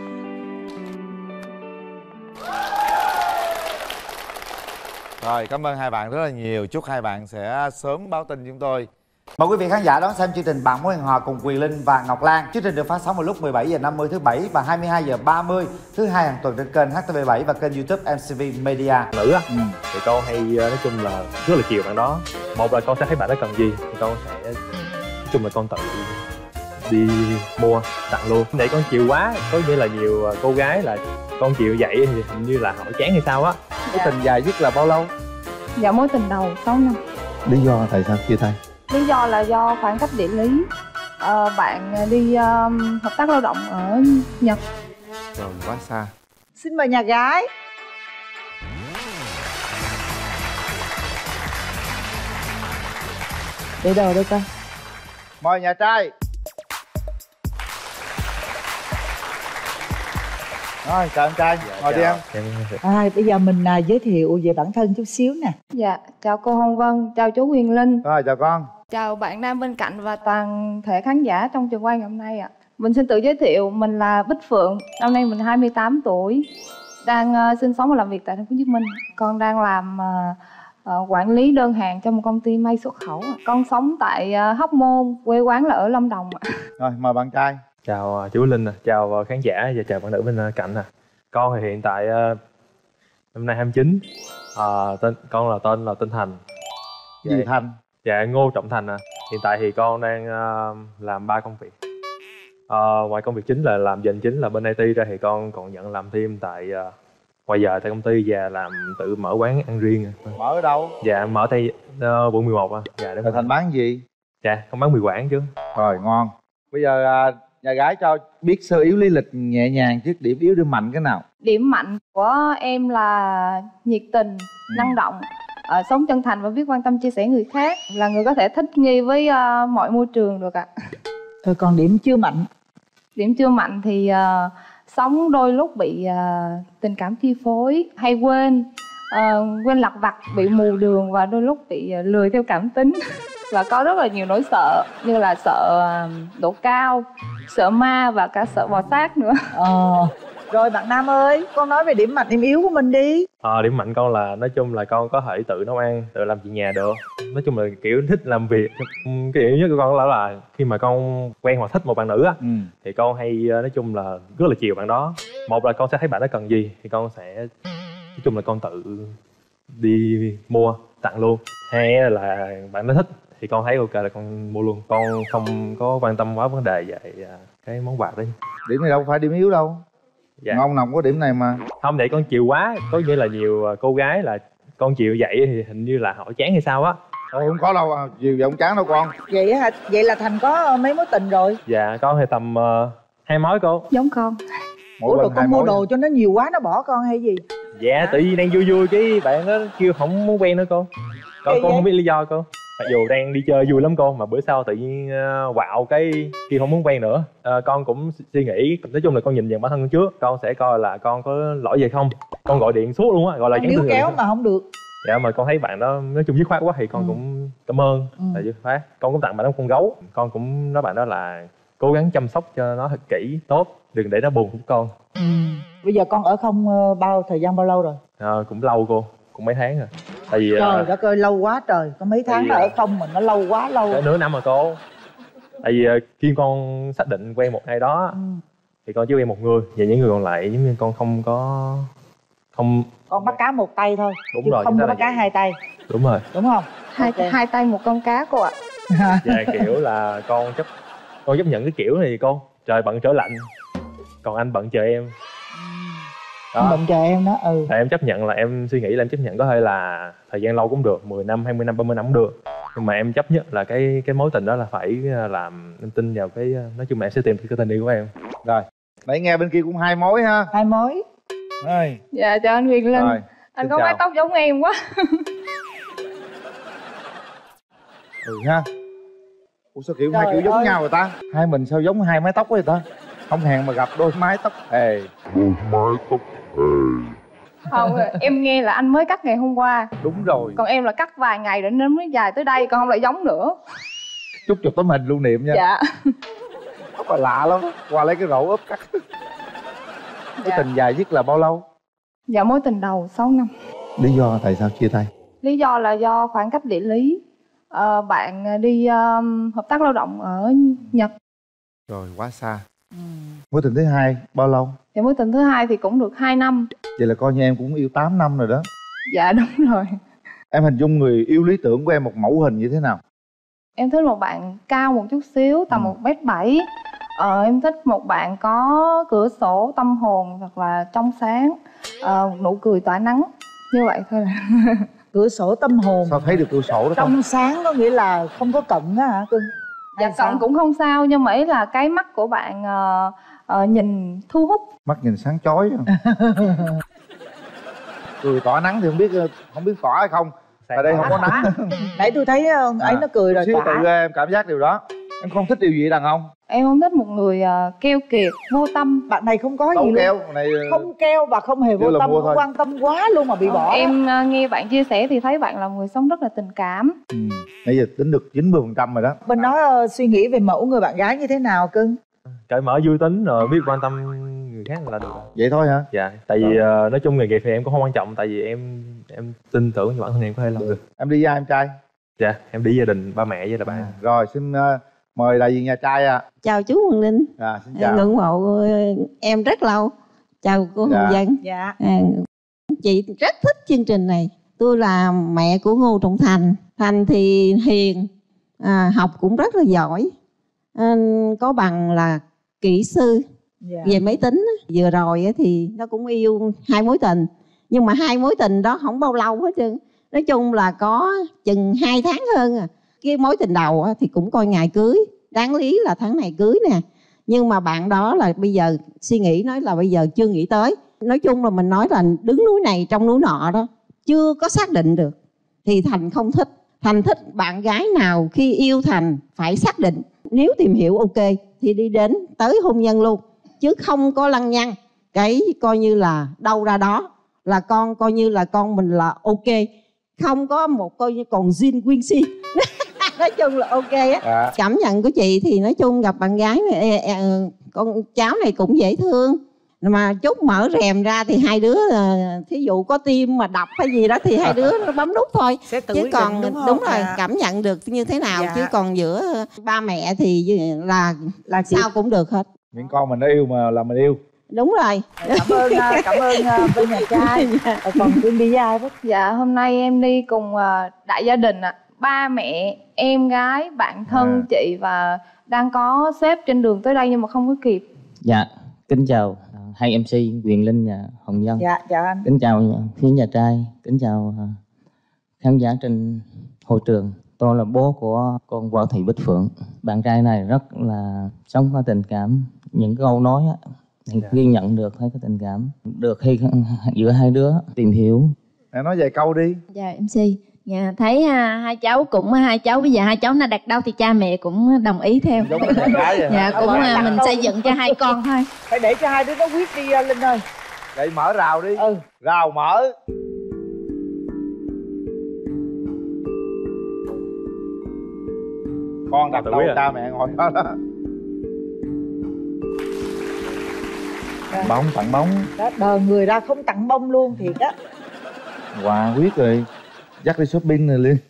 Rồi, cảm ơn hai bạn rất là nhiều. Chúc hai bạn sẽ sớm báo tin chúng tôi. Mời quý vị khán giả đón xem chương trình Bạn Muốn Hẹn Hò cùng Quyền Linh và Ngọc Lan. Chương trình được phát sóng vào lúc 17h50 thứ Bảy và 22h30 thứ Hai hàng tuần trên kênh HTV7 và kênh YouTube MCV Media. Nữ á, thì con hay nói chung là rất là chiều bạn đó. Một là con sẽ thấy bạn đó cần gì thì con sẽ nói chung là con tự đi mua tặng luôn. Để con chiều quá, có nghĩa là nhiều cô gái là con chịu vậy thì hình như là họ chán hay sao á. Mối tình dài nhất là bao lâu? Dạ mối tình đầu 6 năm. Lý do tại sao chia tay? Lý do là do khoảng cách địa lý. Bạn đi hợp tác lao động ở Nhật. Rồi quá xa. Xin mời nhà gái. Để đồ đây con. Mời nhà trai. Rồi, chào anh trai. Ngồi đi em. Bây giờ mình giới thiệu về bản thân chút xíu nè. Dạ, chào cô Hồng Vân, chào chú Quyền Linh. Rồi, chào con. Chào bạn nam bên cạnh và toàn thể khán giả trong trường quay ngày hôm nay ạ. Mình xin tự giới thiệu, mình là Bích Phượng, năm nay mình 28 tuổi, đang sinh sống và làm việc tại thành phố Hồ Chí Minh. Con đang làm quản lý đơn hàng cho một công ty may xuất khẩu. Con sống tại Hóc Môn, quê quán là ở Lâm Đồng. Rồi mời bạn trai. Chào chú Linh, chào khán giả và chào bạn nữ bên cạnh. Con thì hiện tại năm nay 29. Con tên là Thành. Gì Thành? Dạ Ngô Trọng Thành. Hiện tại thì con đang làm 3 công việc. Ngoài công việc chính là làm dành chính là bên IT ra thì con còn nhận làm thêm tại ngoài giờ tại công ty và làm tự mở quán ăn riêng. Mở ở đâu? Dạ mở tại quận 11. Dạ đúng. Thành bán gì? Dạ con bán mì Quảng chứ. Rồi ngon. Bây giờ nhà gái cho biết sơ yếu lý lịch nhẹ nhàng trước, điểm yếu điểm mạnh cái nào? Điểm mạnh của em là nhiệt tình, năng động, sống chân thành và biết quan tâm chia sẻ người khác, là người có thể thích nghi với mọi môi trường được ạ. Rồi còn điểm chưa mạnh? Điểm chưa mạnh thì sống đôi lúc bị tình cảm chi phối, hay quên lặt vặt, bị mù đường và đôi lúc bị lười theo cảm tính. Và có rất là nhiều nỗi sợ như là sợ độ cao, sợ ma và cả sợ bò sát nữa. Rồi bạn nam ơi, con nói về điểm mạnh điểm yếu của mình đi. Điểm mạnh con là nói chung là con có thể tự nấu ăn, tự làm chuyện nhà được. Nói chung là kiểu thích làm việc. Cái điểm nhất của con là khi mà con quen hoặc thích một bạn nữ á, thì con hay nói chung là rất là chiều bạn đó. Một là con sẽ thấy bạn đó cần gì thì con sẽ nói chung là con tự đi mua tặng luôn. Hai là bạn đó thích thì con thấy ok là con mua luôn. Con không có quan tâm quá vấn đề về cái món quà đấy. Điểm này đâu phải điểm yếu đâu. Dạ. Ngon nồng có điểm này mà. Không, để con chiều quá, có nghĩa là nhiều cô gái là con chiều vậy thì hình như là họ chán hay sao á. Thôi không có đâu, chiều vậy không chán đâu con. Vậy hả? Vậy là Thành có mấy mối tình rồi? Dạ con thì tầm 2 mối cô. Giống con. Ủa rồi con mua đồ cho nó nhiều quá nó bỏ con hay gì? Dạ tự nhiên đang vui vui cái bạn đó kêu không muốn quen nữa cô. Con không biết lý do cô. Mặc dù đang đi chơi vui lắm cô, mà bữa sau tự nhiên quạo cái kêu không muốn quen nữa. Con cũng suy nghĩ, nói chung là con nhìn nhận bản thân trước, con sẽ coi là con có lỗi gì không. Con gọi điện suốt luôn á, gọi là níu kéo mà không được. Dạ mà con thấy bạn đó nói chung dứt khoát quá thì con cũng cảm ơn là dứt khoát. Con cũng tặng bạn đó con gấu. Con cũng nói bạn đó là cố gắng chăm sóc cho nó thật kỹ, tốt, đừng để nó buồn của con. Bây giờ con ở không thời gian bao lâu rồi? Cũng lâu cô, cũng mấy tháng rồi. Tại vì trời đất ơi lâu quá trời, có mấy tháng mà ở không mà nó lâu quá lâu. Nửa năm rồi cô. Tại vì khi con xác định quen một ai đó thì con chỉ quen một người, và những người còn lại giống như con không con bắt cá một tay thôi. Đúng chứ rồi, không có bắt cá hai tay. Đúng rồi. Đúng không? Hai tay một con cá cô ạ. Dạ kiểu là con chấp nhận cái kiểu này cô. Trời bận trở lạnh, còn anh bận chờ em. Đó. Bận chờ em đó. Thì em chấp nhận là em suy nghĩ là em chấp nhận có thể là thời gian lâu cũng được, 10 năm, 20 năm, 30 năm cũng được. Nhưng mà em chấp nhất là cái mối tình đó là phải làm em tin vào cái, nói chung là em sẽ tìm cái tình yêu của em. Rồi, nãy nghe bên kia cũng 2 mối ha. 2 mối. Rồi. Dạ chào anh Quyền Linh. Rồi, anh có mái tóc giống em quá. Ha. Ủa sao kiểu hai kiểu giống nhau rồi ta? Hai mình sao giống hai mái tóc vậy ta? Không hẹn mà gặp đôi mái tóc hề. Không, em nghe là anh mới cắt ngày hôm qua. Đúng rồi. Còn em là cắt vài ngày rồi nên mới dài tới đây, còn không lại giống nữa. Chúc chụp tấm hình lưu niệm nha. Dạ. Tóc là lạ lắm. Qua lấy cái rổ ốp cắt. Cái tình dài nhất là bao lâu? Dạ mối tình đầu 6 năm. Lý do tại sao chia tay? Lý do là do khoảng cách địa lý. Bạn đi hợp tác lao động ở Nhật. Rồi quá xa. Mối tình thứ hai bao lâu? Dạ mối tình thứ hai thì cũng được 2 năm. Vậy là coi như em cũng yêu 8 năm rồi đó. Dạ đúng rồi. Em hình dung người yêu lý tưởng của em một mẫu hình như thế nào? Em thích một bạn cao một chút xíu, tầm 1m7. Em thích một bạn có cửa sổ tâm hồn thật là trong sáng, nụ cười tỏa nắng. Như vậy thôi là. Cửa sổ tâm hồn. Sao thấy được cửa sổ đó trong sáng có nghĩa là không có cận á hả cưng? Dạ cận cũng không sao, nhưng mà ý là cái mắt của bạn nhìn thu hút. Mắt nhìn sáng chói. Cười tỏa nắng thì không biết tỏa hay không. Tại đây không có nắng. Nãy tôi thấy ấy nó cười rồi tỏa. Tự em cảm giác điều đó. Em không thích điều gì đàn ông? Em không thích một người keo kiệt, vô tâm. Bạn này không có gì keo, luôn. này không keo và không hề vô tâm, không quan tâm quá luôn mà bị bỏ. Em nghe bạn chia sẻ thì thấy bạn là một người sống rất là tình cảm. Nãy giờ tính được 90% rồi đó. Mình nói suy nghĩ về mẫu người bạn gái như thế nào cưng? cởi mở vui tính rồi biết quan tâm người khác là được. Vậy thôi hả? Dạ, tại vì nói chung nghề nghiệp thì em cũng không quan trọng, tại vì em tin tưởng bản thân em có thể làm được. Em đi với ai em trai? Dạ, em đi gia đình ba mẹ với là bạn. Rồi xin mời đại diện nhà trai ạ. Chào chú Quang Linh. Xin chào. Ngưỡng mộ em rất lâu. Chào cô Hồng Vân. Dạ. Chị rất thích chương trình này. Tôi là mẹ của Ngô Trọng Thành. Thành thì hiền, học cũng rất là giỏi, có bằng là kỹ sư về máy tính. Vừa rồi thì nó cũng yêu 2 mối tình, nhưng mà 2 mối tình đó không bao lâu hết trơn. Nói chung là có chừng 2 tháng hơn à. Cái mối tình đầu thì cũng coi ngày cưới, đáng lý là tháng này cưới nè. Nhưng mà bạn đó là bây giờ suy nghĩ, nói là bây giờ chưa nghĩ tới. Nói chung là mình nói là đứng núi này trong núi nọ đó, chưa có xác định được. Thì Thành không thích. Thành thích bạn gái nào khi yêu Thành phải xác định. Nếu tìm hiểu ok thì đi đến tới hôn nhân luôn, chứ không có lăng nhăng. Cái coi như là đâu ra đó, là con coi như là con mình là ok. Không có một coi như còn zin quyên si. Nói chung là ok á. Cảm nhận của chị thì nói chung gặp bạn gái này, con cháu này cũng dễ thương. Mà chút mở rèm ra thì hai đứa thí dụ có tim mà đập hay gì đó thì hai đứa nó bấm nút thôi. Chứ còn đúng rồi, cảm nhận được như thế nào. Chứ còn giữa ba mẹ thì là sao cũng được hết. Miễn con mình nó yêu mà là mình yêu. Đúng rồi. Cảm ơn bên nhà trai. Còn Quyên đi với ai đó? Dạ, hôm nay em đi cùng đại gia đình ạ. Ba mẹ, em gái, bạn thân chị và đang có sếp trên đường tới đây nhưng mà không có kịp. Dạ, kính chào hai MC Quyền Linh và Hồng Vân. Dạ, chào anh. Kính chào phía nhà trai, kính chào khán giả trên hội trường. Tôi là bố của con Võ Thị Bích Phượng. Bạn trai này rất là sống có tình cảm. Những câu nói thì ghi nhận được thấy cái tình cảm được khi giữa hai đứa tìm hiểu. Mẹ nói vài câu đi. Dạ MC. Dạ, thấy hai cháu bây giờ hai cháu nó đặt đâu thì cha mẹ cũng đồng ý theo. Giống như con gái vậy. Dạ, cũng mình xây dựng cho hai con thôi. Phải để cho hai đứa nó quyết đi Linh ơi. Vậy mở rào đi. Rào mở. Con đặt đâu cha mẹ ngồi đó đó. Bóng tặng bóng. Đó, đờ người ra không tặng bông luôn thiệt á. Quà quyết rồi. Dắt đi shopping rồi Liên.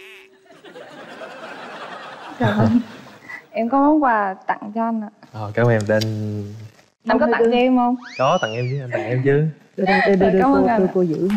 Dạ vâng. Em có món quà tặng cho anh ạ. Cảm ơn em tên. Anh có tặng cho em không? Có, tặng em chứ, anh tặng em chứ. Đưa cô giữ.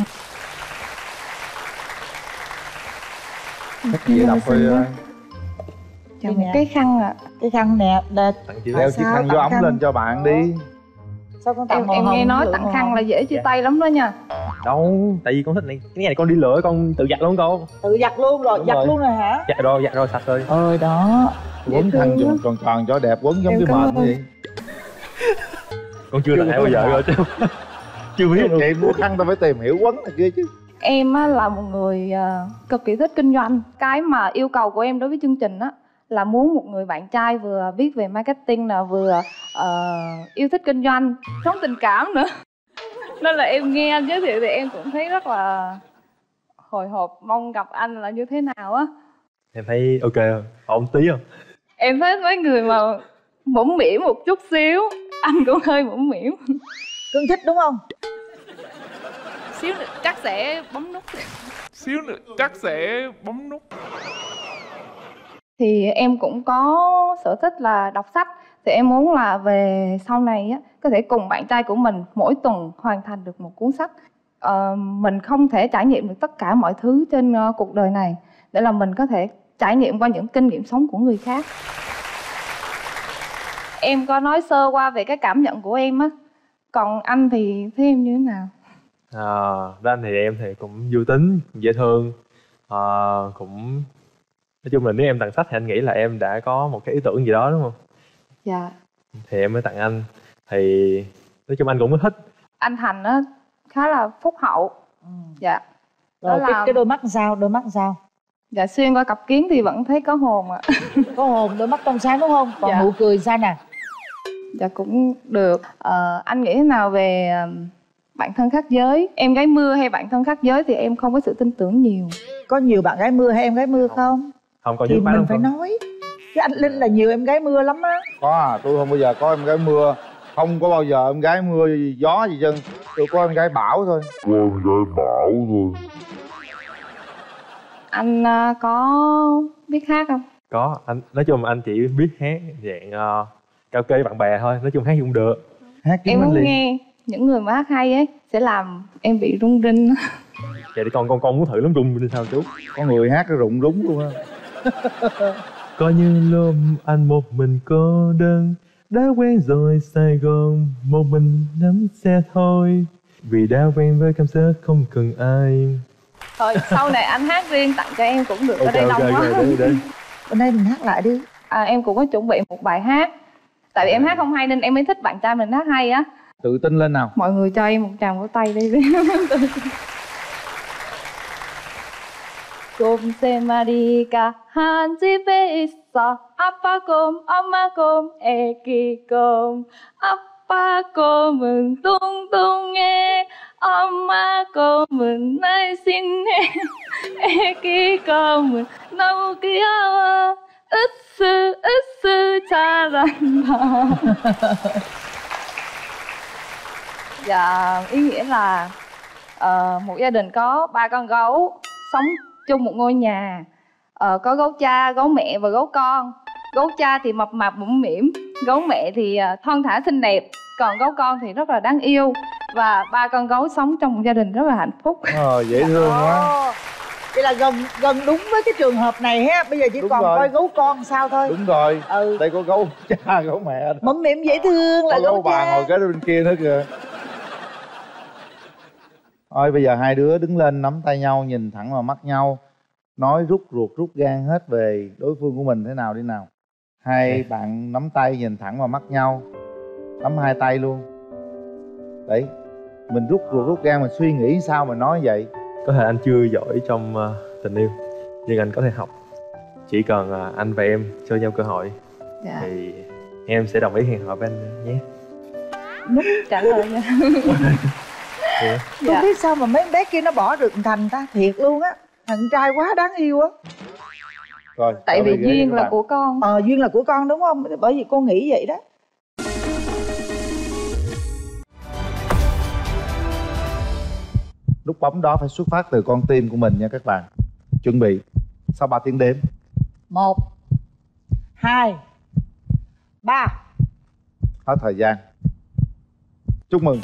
Chị đọc thôi. Chào cái khăn ạ. Cái khăn nè. Đeo chiếc khăn gió ấm lên cho bạn đi. Sao con tặng em nghe nói tặng khăn là dễ chia tay lắm đó nha. Đâu, tại vì con thích này. Cái này con đi lựa con tự giặt luôn con. Tự giặt luôn rồi, giặt luôn rồi hả? Giặt rồi, sạch rồi. Ơi đó. Quấn khăn tròn tròn cho đẹp, quấn giống cái mền vậy. Con chưa tặng bao giờ rồi chứ. Chưa biết luôn. Chị mua khăn tao phải tìm hiểu quấn này kia chứ. Em là một người cực kỳ thích kinh doanh. Cái mà yêu cầu của em đối với chương trình á là muốn một người bạn trai vừa biết về marketing là vừa yêu thích kinh doanh, sống tình cảm nữa. Nên là em nghe anh giới thiệu thì em cũng thấy rất là hồi hộp, mong gặp anh là như thế nào á. Em thấy ok không? Ổn tí không? Em thấy mấy người mà mũm mĩm một chút xíu, anh cũng hơi mũm mĩm. Cưng thích đúng không? Xíu nữa chắc sẽ bấm nút. Thì em cũng có sở thích là đọc sách. Thì em muốn là về sau này á, có thể cùng bạn trai của mình mỗi tuần hoàn thành được một cuốn sách. Mình không thể trải nghiệm được tất cả mọi thứ trên cuộc đời này, để là mình có thể trải nghiệm qua những kinh nghiệm sống của người khác. Em có nói sơ qua về cái cảm nhận của em á. Còn anh thì thấy em như thế nào? Anh thì em thì cũng vui tính, dễ thương, cũng nói chung là nếu em tặng sách thì anh nghĩ là em đã có một cái ý tưởng gì đó đúng không? Dạ. Thì em mới tặng anh. Thì nói chung anh cũng thích. Anh Thành á khá là phúc hậu. Dạ. Rồi cái đôi mắt sao? Đôi mắt sao? Dạ, xuyên qua cặp kiến thì vẫn thấy có hồn ạ. Có hồn, đôi mắt trong sáng đúng không? Còn nụ cười sao nè? Dạ cũng được. Anh nghĩ thế nào về bạn thân khác giới? Em gái mưa hay bạn thân khác giới thì em không có sự tin tưởng nhiều. Có nhiều bạn gái mưa hay em gái mưa không? Không, có thì nhiều mình phải nói. Chứ anh Linh là nhiều em gái mưa lắm á. Có à, tôi không bao giờ có em gái mưa. Không có bao giờ em gái mưa gió gì chân. Tôi có em gái bão thôi. Anh có biết hát không? Có, anh nói chung anh chỉ biết hát dạng cao kê bạn bè thôi, nói chung hát cũng được. Hát Em muốn nghe những người mà hát hay ấy sẽ làm em bị rung rinh. Vậy thì con muốn thử lắm, rung đi sao chú? Có người hát cái rụng rúng luôn á. Coi như lúc anh một mình cô đơn, đã quen rồi Sài Gòn, một mình nắm xe thôi, vì đã quen với cảm giác không cần ai. Thôi sau này anh hát riêng tặng cho em cũng được. Ở đây đông quá. Bữa nay mình hát lại đi. Em cũng có chuẩn bị một bài hát. Tại vì em hát không hay nên em mới thích bạn trai mình hát hay á. Tự tin lên nào. Mọi người cho em một tràng vỗ tay đi. Cùng xem Marika 한 집에 있어 아빠 곰 엄마 곰 애기 곰 아빠 곰은 뚱뚱해 엄마 곰은 날씬해 애기 곰은 너무 귀여워 으스 으스 잘한다. Dạ, ý nghĩa là một gia đình có 3 con gấu sống chung một ngôi nhà. Có gấu cha, gấu mẹ và gấu con. Gấu cha thì mập mạp mũm mĩm, gấu mẹ thì thon thả xinh đẹp, còn gấu con thì rất là đáng yêu. Và 3 con gấu sống trong một gia đình rất là hạnh phúc. Dễ thương quá. Vậy là gần đúng với cái trường hợp này ha. Bây giờ chỉ còn coi gấu con sao thôi. Đúng rồi. Đây có gấu cha, gấu mẹ. Mẫm mỉm dễ thương là gấu bà cha. ngồi kế bên kia nữa kìa. Thôi bây giờ hai đứa đứng lên nắm tay nhau, nhìn thẳng vào mắt nhau, nói rút ruột rút gan hết về đối phương của mình thế nào đi nào. Hai bạn nắm tay nhìn thẳng vào mắt nhau, nắm hai tay luôn. Đấy, mình rút ruột rút gan, mình suy nghĩ sao mà nói vậy. Có thể anh chưa giỏi trong tình yêu, nhưng anh có thể học. Chỉ cần anh và em cho nhau cơ hội, thì em sẽ đồng ý hẹn hò với anh nhé. Đúng trả lời nha. Tôi biết sao mà mấy bé kia nó bỏ được Thành ta. Thiệt luôn á. Thằng trai quá đáng yêu á. Rồi, tại vì duyên là của con. Duyên là của con đúng không? Bởi vì cô nghĩ vậy đó. Lúc bấm đó phải xuất phát từ con tim của mình nha các bạn. Chuẩn bị. Sau 3 tiếng đếm. 1 2 3. Hết thời gian. Chúc mừng.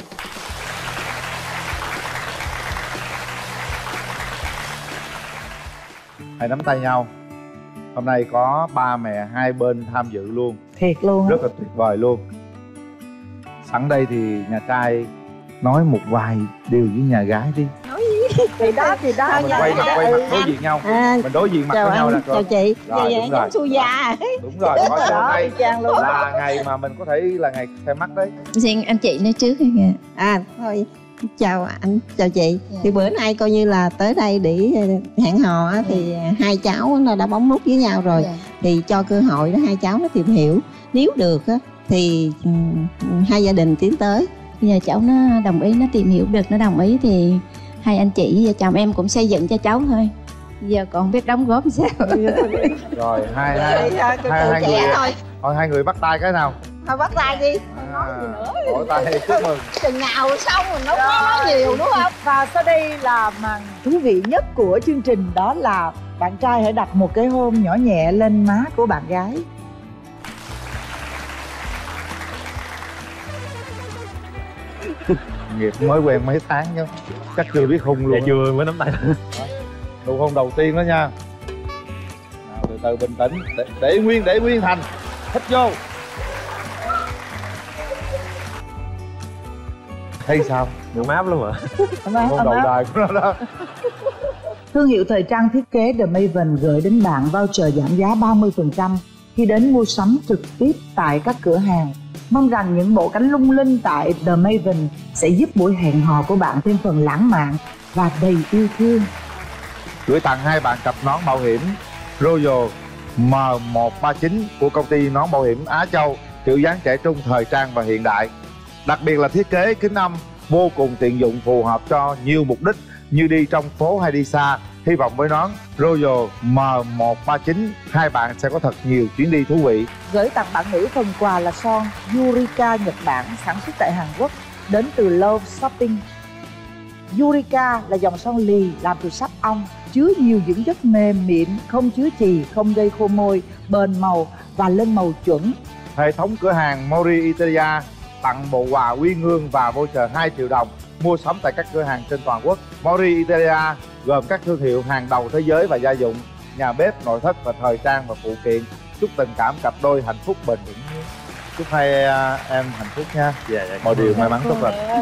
Hãy nắm tay nhau. Hôm nay có ba mẹ hai bên tham dự luôn. Thiệt luôn. Rất là tuyệt vời luôn. Sẵn đây thì nhà trai nói một vài điều với nhà gái đi. Nói gì? Thì đó mình quay mặt đối diện nhau. Mình đối diện mặt với nhau là chào chị. Rồi, đúng rồi. Su già. Đúng rồi, hôm nay là ngày mà mình có thể là ngày xem mắt đấy. Xin anh chị nói trước kìa. Thôi chào anh, chào chị. Thì bữa nay coi như là tới đây để hẹn hò á, thì hai cháu nó đã bấm nút với nhau rồi. Thì cho cơ hội đó hai cháu nó tìm hiểu. Nếu được á thì hai gia đình tiến tới. Bây giờ cháu nó đồng ý, nó tìm hiểu được, nó đồng ý thì hai anh chị và chồng em cũng xây dựng cho cháu thôi. Giờ còn biết đóng góp sao. Rồi hai người thôi, hai người bắt tay cái nào. Thôi bắt tay đi. Không nói gì nữa. Bỏ tay chúc mừng. Chừng nào xong mình nó nói nhiều đúng không? Và sau đây là màn thú vị nhất của chương trình, đó là bạn trai hãy đặt một cái hôn nhỏ nhẹ lên má của bạn gái. Nghiệp mới quen mấy tháng chứ chắc chưa biết hôn luôn. Dạ chưa, mới nắm tay. Nụ hôn đầu tiên đó nha. Nào, từ từ bình tĩnh, để nguyên Thành. Hít vô. Thấy sao? Nụ máp luôn hả? Hôn đầu đời của nó đó. Thương hiệu thời trang thiết kế The Maven gửi đến bạn voucher giảm giá 30% khi đến mua sắm trực tiếp tại các cửa hàng. Mong rằng những bộ cánh lung linh tại The Maven sẽ giúp buổi hẹn hò của bạn thêm phần lãng mạn và đầy yêu thương. Gửi tặng hai bạn cặp nón bảo hiểm Royal M139 của công ty nón bảo hiểm Á Châu, kiểu dáng trẻ trung, thời trang và hiện đại. Đặc biệt là thiết kế kính âm vô cùng tiện dụng, phù hợp cho nhiều mục đích như đi trong phố hay đi xa. Hy vọng với nón Royal M139 hai bạn sẽ có thật nhiều chuyến đi thú vị. Gửi tặng bạn nữ phần quà là son Yurika Nhật Bản sản xuất tại Hàn Quốc, đến từ Love Shopping. Yurika là dòng son lì làm từ sáp ong, chứa nhiều dưỡng chất mềm mịn, không chứa chì, không gây khô môi, bền màu và lên màu chuẩn. Hệ thống cửa hàng Mori Italia tặng bộ quà uy ngương và voucher 2 triệu đồng mua sắm tại các cửa hàng trên toàn quốc. Mori Italia gồm các thương hiệu hàng đầu thế giới và gia dụng, nhà bếp, nội thất và thời trang và phụ kiện. Chúc tình cảm cặp đôi hạnh phúc bền vững. Chúc hai em hạnh phúc nha. Dạ, mọi điều may mắn tốt lành.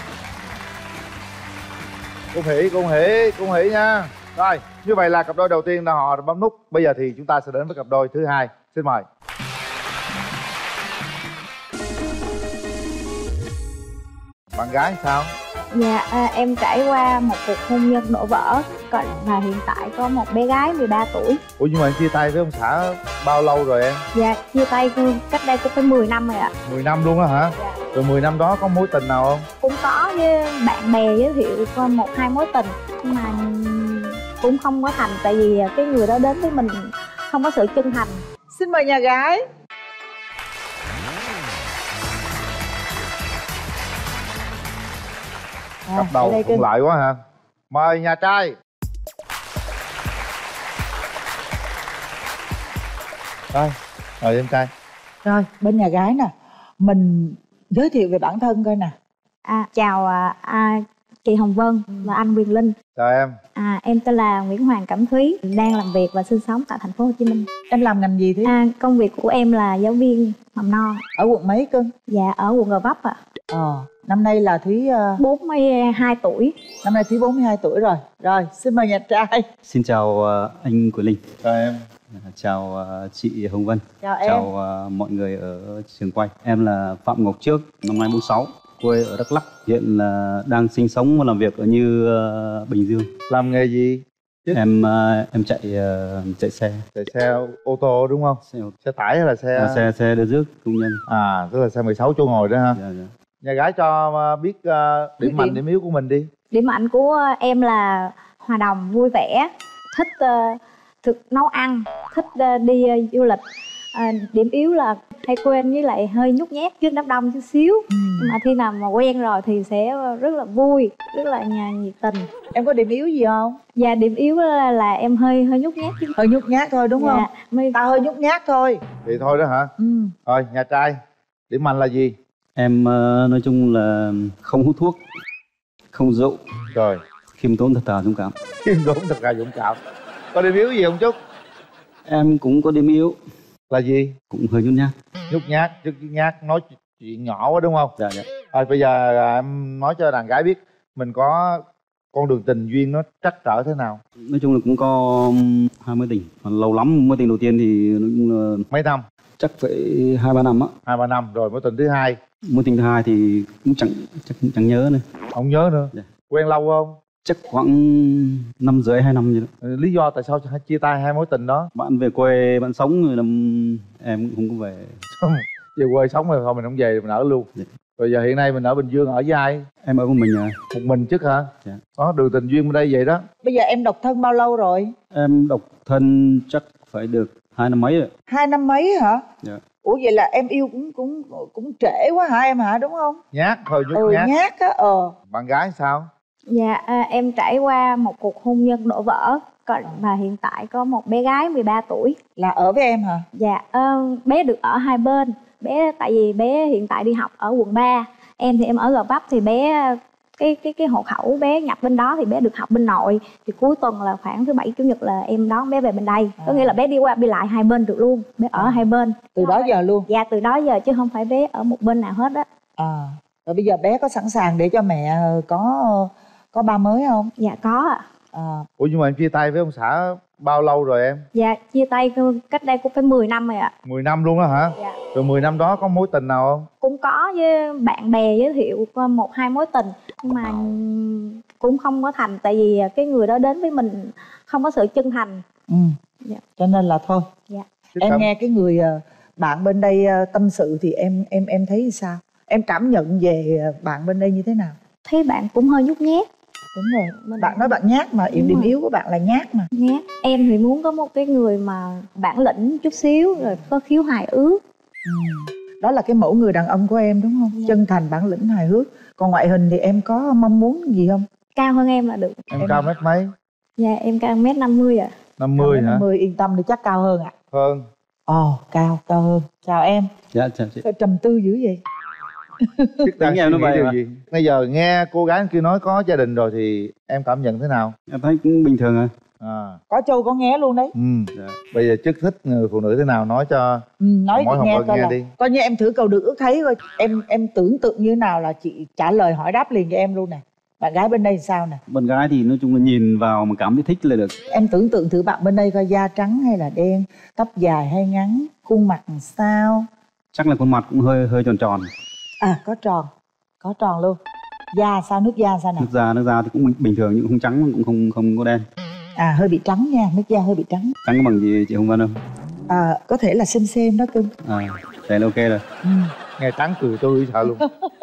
Cung hỷ nha. Rồi, như vậy là cặp đôi đầu tiên đã họ đã bấm nút. Bây giờ thì chúng ta sẽ đến với cặp đôi thứ hai. Xin mời. Bạn gái sao? Dạ, em trải qua một cuộc hôn nhân đổ vỡ và hiện tại có một bé gái 13 tuổi. Ủa nhưng mà em chia tay với ông xã bao lâu rồi em? Dạ, chia tay cách đây cũng phải 10 năm rồi ạ. 10 năm luôn á hả? Dạ. Rồi 10 năm đó có mối tình nào không? Cũng có, với bạn bè giới thiệu qua 1-2 mối tình, nhưng mà cũng không có thành, tại vì cái người đó đến với mình không có sự chân thành. Xin mời nhà gái. Cặp đầu cũng lại quá hả? Mời nhà trai. Rồi, mời em trai. Rồi, bên nhà gái nè, mình giới thiệu về bản thân coi nè. Chào chị Hồng Vân và anh Quyền Linh. Chào em. Em tên là Nguyễn Hoàng Cẩm Thúy, đang làm việc và sinh sống tại thành phố Hồ Chí Minh. Em làm ngành gì thế? Công việc của em là giáo viên mầm non. Ở quận mấy cưng? Dạ, ở quận Gò Vấp ạ. Năm nay là Thúy 42 tuổi. Năm nay Thúy 42 tuổi rồi. Rồi, xin mời nhà trai. Xin chào anh Quyền Linh. Chào em. Chào chị Hồng Vân. Chào em. Chào mọi người ở trường quay. Em là Phạm Ngọc Trước, năm nay 46, quê ở Đắk Lắk. Hiện là đang sinh sống và làm việc ở Như Bình Dương. Làm nghề gì? Em chạy xe. Chạy xe ô tô đúng không? Xe tải hay là xe? Xe đưa rước công nhân. Tức là xe 16 chỗ ngồi đó ha. Dạ. Nhà gái cho biết điểm mạnh, điểm yếu của mình đi. Điểm mạnh của em là hòa đồng, vui vẻ, thích nấu ăn, thích đi du lịch. Điểm yếu là hay quên với lại hơi nhút nhát trước đám đông chút xíu. Nhưng mà khi nào mà quen rồi thì sẽ rất là vui, rất là nhiệt tình. Em có điểm yếu gì không? Dạ, điểm yếu là em hơi nhút nhát chứ. Hơi nhút nhát thôi đúng không? Tao hơi nhút nhát thôi. Vậy thôi đó hả? Rồi, nhà trai, điểm mạnh là gì? Em nói chung là không hút thuốc, không rượu. Rồi. Khiêm tốn, thật thà, dũng cảm. Khiêm tốn, thật thà, dũng cảm. Có điểm yếu gì không Trúc? Em cũng có điểm yếu. Là gì? Cũng hơi nhút nhát. Nhút nhát, chứ nhát nói chuyện nhỏ quá đúng không? Dạ. Rồi bây giờ em nói cho đàn gái biết mình có con đường tình duyên nó trắc trở thế nào? Nói chung là cũng có 2 mối tình. Lâu lắm, mối tình đầu tiên thì nói chung là... Mấy năm? Chắc phải 2-3 năm á. 2-3 năm, rồi mối tình thứ hai? Mối tình thứ hai thì cũng chẳng nhớ nữa. Không nhớ nữa? Dạ. Quen lâu không? Chắc khoảng 5 rưỡi 2 năm vậy đó. Lý do tại sao chia tay hai mối tình đó? Bạn về quê bạn sống rồi em cũng không có về. Về quê sống rồi thôi mình không về mình ở luôn. Dạ. Rồi giờ hiện nay mình ở Bình Dương ở với ai? Em ở một mình à. Một mình chứ hả? Dạ. Đó, đường tình duyên bên đây vậy đó. Bây giờ em độc thân bao lâu rồi? Em độc thân chắc phải được 2 năm mấy rồi. 2 năm mấy hả? Dạ. Ủa vậy là em yêu cũng trễ quá hả em hả, đúng không? Nhát thôi, nhút nhát. Nhát á. Bạn gái sao? Dạ, em trải qua một cuộc hôn nhân đổ vỡ và hiện tại có một bé gái 13 tuổi. Là ở với em hả? Dạ, bé được ở hai bên. Bé tại vì bé hiện tại đi học ở quận 3. Em thì em ở Gò Vấp, thì bé cái hộ khẩu bé nhập bên đó thì bé được học bên nội. Thì cuối tuần là khoảng thứ Bảy Chủ nhật là em đón bé về bên đây. Có nghĩa là bé đi qua đi lại hai bên được luôn. Bé ở hai bên. Từ đó giờ luôn? Dạ, từ đó giờ chứ không phải bé ở một bên nào hết á. Rồi bây giờ bé có sẵn sàng để cho mẹ có ba mới không? Dạ có ạ. Ủa nhưng mà em chia tay với ông xã bao lâu rồi em? Dạ, chia tay cách đây cũng phải 10 năm rồi ạ. 10 năm luôn đó hả? Dạ. Rồi 10 năm đó có mối tình nào không? Cũng có, với bạn bè giới thiệu qua 1-2 mối tình, nhưng mà cũng không có thành, tại vì cái người đó đến với mình không có sự chân thành. Dạ. Cho nên là thôi. Dạ. Em nghe cái người bạn bên đây tâm sự thì em thấy sao? Em cảm nhận về bạn bên đây như thế nào? Thấy bạn cũng hơi nhút nhát. Đúng rồi. Bạn nói bạn nhát mà, điểm yếu của bạn là nhát mà. Nhát. Em thì muốn có một cái người mà bản lĩnh chút xíu, rồi có khiếu hài ước. Đó là cái mẫu người đàn ông của em đúng không? Chân thành, bản lĩnh, hài hước. Còn ngoại hình thì em có mong muốn gì không? Cao hơn em là được. Em cao mét mấy? Dạ em cao 1m50 ạ. 50 hả? 50, yên tâm đi, chắc cao hơn ạ. Hơn. Cao hơn. Chào em. Dạ chào chị. Sao trầm tư dữ vậy? Đang em nó vậy mà. Bây giờ nghe cô gái kia nói có gia đình rồi thì em cảm nhận thế nào? Em thấy cũng bình thường rồi. Có trâu có nghé luôn đấy. Bây giờ Trức thích người phụ nữ thế nào nói cho nói Mỗi nghe Hồng coi nghe là đi. coi như em thử cầu được ước thấy coi. Em tưởng tượng như nào là chị trả lời hỏi đáp liền cho em luôn nè. Bạn gái bên đây thì sao nè? Bạn gái thì nói chung là nhìn vào mà cảm thấy thích là được. Em tưởng tượng thử bạn bên đây coi, da trắng hay là đen, tóc dài hay ngắn, khuôn mặt làm sao? Chắc là khuôn mặt cũng hơi tròn tròn. Có tròn luôn. Da sao, nước da sao nào? Nước da thì cũng bình thường nhưng không trắng cũng không có đen. Hơi bị trắng nha, nước da hơi bị trắng. Trắng có bằng gì chị Hồng Vân không? Có thể là xem đó cưng. Thế là ok rồi. Nghe trắng cười tôi sợ luôn.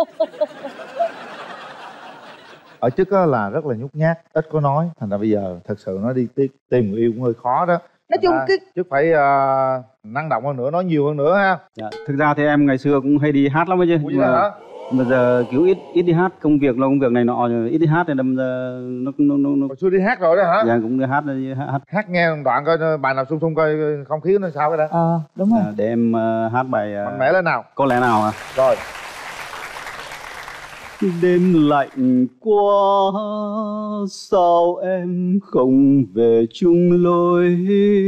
Ở Trức là rất là nhút nhát, ít có nói. Thành ra bây giờ thật sự nó đi tìm người yêu cũng hơi khó đó. Nói chung Trức phải năng động hơn nữa, nói nhiều hơn nữa ha. Dạ. Thực ra thì em ngày xưa cũng hay đi hát lắm ấy chứ. Nhưng mà bây giờ kiểu ít đi hát, công việc này nọ, ít đi hát thì đâm ra nó hồi xưa đi hát rồi đó hả? Dạ cũng đi hát. Hát nghe một đoạn coi bài nào sung sung coi không khí nó sao cái đó. Đúng rồi. Để em hát bài mạnh mẽ lên nào. Có lẽ nào Rồi. Đêm lạnh quá sao em không về chung lối,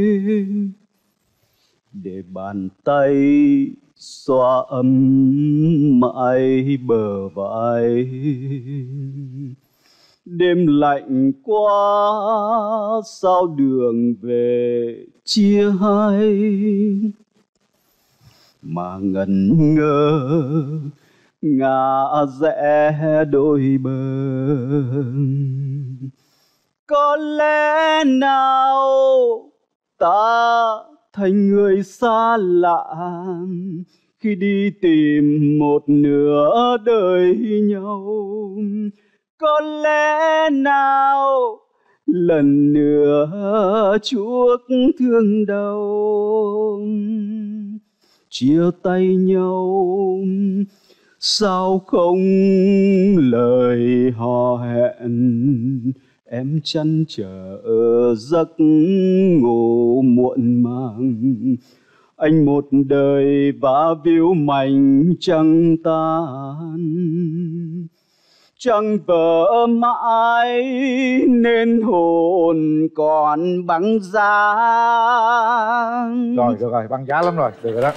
để bàn tay xoa ấm mãi bờ vai. Đêm lạnh quá sao đường về chia hai, mà ngẩn ngơ ngã rẽ đôi bờ. Có lẽ nào ta thành người xa lạ khi đi tìm một nửa đời nhau. Có lẽ nào lần nữa chuốc thương đau, chia tay nhau sao không lời hò hẹn. Em chăn trở giấc ngủ muộn màng, anh một đời vá víu mảnh trăng tan. Trăng vỡ mãi nên hồn còn băng giá. Rồi được rồi, băng giá lắm rồi, được rồi đó.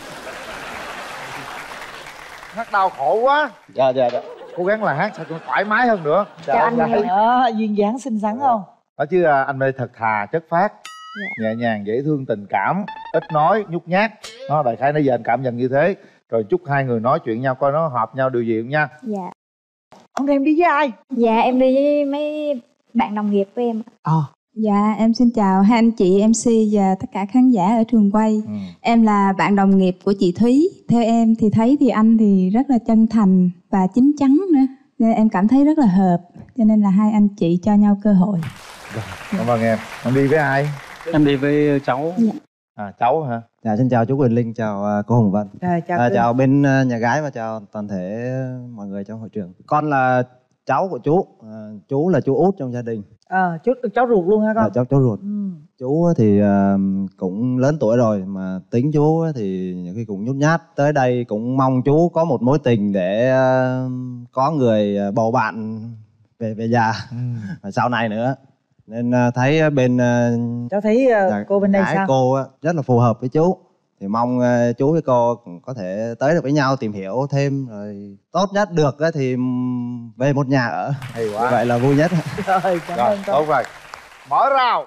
Hát đau khổ quá. Dạ. Cố gắng là hát sao cho thoải mái hơn nữa. Chào anh này. Duyên dáng xinh xắn không? Đó chứ anh đây thật thà, chất phác, nhẹ nhàng, dễ thương, tình cảm, ít nói, nhút nhát. Nó đại khái nãy giờ anh cảm nhận như thế. Rồi chúc hai người nói chuyện nhau coi nó hợp nhau điều gì không nha. Dạ. Ông em đi với ai? Dạ em đi với mấy bạn đồng nghiệp của em. Dạ em xin chào hai anh chị MC và tất cả khán giả ở trường quay. Em là bạn đồng nghiệp của chị Thúy. Theo em thì thấy thì anh thì rất là chân thành và chín chắn nữa, nên em cảm thấy rất là hợp, cho nên là hai anh chị cho nhau cơ hội. Cảm ơn em. Em đi với ai? Em đi với cháu. Cháu hả? Dạ, xin chào chú Quỳnh Linh, chào cô Hồng Vân. Chào bên nhà gái và chào toàn thể mọi người trong hội trường. Con là cháu của chú là chú út trong gia đình. Cháu ruột luôn hả con? Dạ, cháu ruột. Chú thì cũng lớn tuổi rồi mà tính chú thì nhiều khi cũng nhút nhát. Tới đây cũng mong chú có một mối tình để có người bầu bạn về già và sau này nữa. Nên thấy bên cháu thấy cô bên đây sao? Cô rất là phù hợp với chú. Thì mong chú với cô có thể tới được với nhau, tìm hiểu thêm, rồi tốt nhất được thì về một nhà ở. Hay quá. Vậy là vui nhất. Rồi, cảm ơn con. Tốt rồi. Mở rào.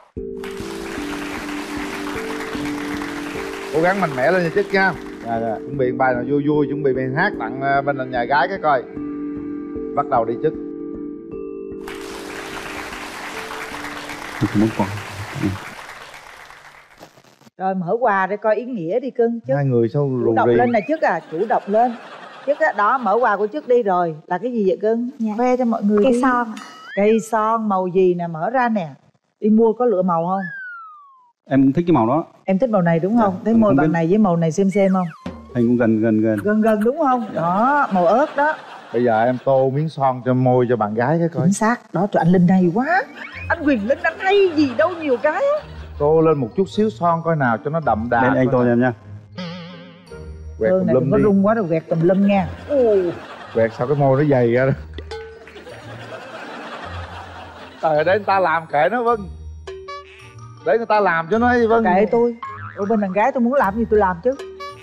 Cố gắng mạnh mẽ lên nha Trức nha. Dạ. Chuẩn bị bài nào vui vui, chuẩn bị bài hát tặng bên nhà gái cái coi. Bắt đầu đi Trức. Rồi mở quà để coi ý nghĩa đi cưng. Trức. Hai người sao chủ động rì. lên nè Trức chủ động lên. Trức đó mở quà của Trức đi rồi. Là cái gì vậy cưng? Khoe cho mọi người cây đi. son. Cây son màu gì nè, mở ra nè. Đi mua có lựa màu không? Em thích cái màu đó. Em thích màu này đúng không? Thấy em môi không bạn biết. này với màu này xem không? Hình cũng gần Gần đúng không? Đó, màu ớt đó. Bây giờ em tô miếng son cho môi cho bạn gái cái coi. Chính xác. Đó, trời anh Linh hay quá. Anh Quyền Linh anh hay gì đâu nhiều cái á. Tô lên một chút xíu son coi nào cho nó đậm đà. Bên anh tô cho em nha. Quẹt tùm này lum đừng có đi. rung quá rồi quẹt tùm lum nha. Quẹt sao cái môi nó dày ra đó. Trời ơi, để người ta làm kệ nó Vân. Để người ta làm cho nó ấy Vân. Kệ tôi. Ở bên đàn gái tôi muốn làm gì tôi làm chứ.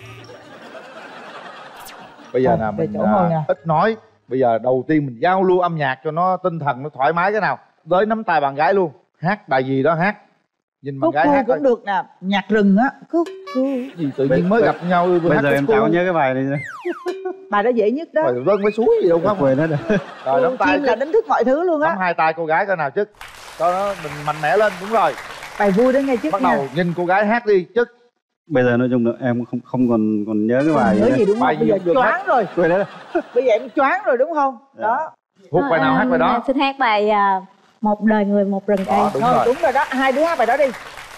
Bây giờ Thôi, nè về mình chỗ ngồi nè. ít nói. Bây giờ đầu tiên mình giao lưu âm nhạc cho nó tinh thần nó thoải mái cái nào. Tới nắm tay bạn gái luôn. Hát bài gì đó hát. Nhìn bạn Cúc gái cu hát coi. cũng được nè. Nhạc rừng á. Cúc cu. Gì tự nhiên mới gặp nhau vừa Bây hát giờ cúc em cu. chả có nhớ cái bài này nữa. Bài đó dễ nhất đó. Rồi Vân mới suối gì đâu không. Quên hết rồi. Rồi nắm tay Chim là đánh thức mọi thứ luôn á. nắm hai tay cô gái coi nào chứ. Cho nó mình mạnh mẽ lên. Đúng rồi. Bài vui đến ngay trước Bắt nha. đầu nhìn cô gái hát đi chứ. Bây giờ nói chung là em không còn nhớ cái bài Nhớ gì đúng không? Bài Bây giờ được choáng rồi. Quên hết. Bây giờ em choáng rồi đúng không? Đó. Hút bài nào hát bài đó. Xin hát bài Một đời người một rừng cây. Đúng rồi. Đúng rồi đó. Hai đứa hát bài đó đi.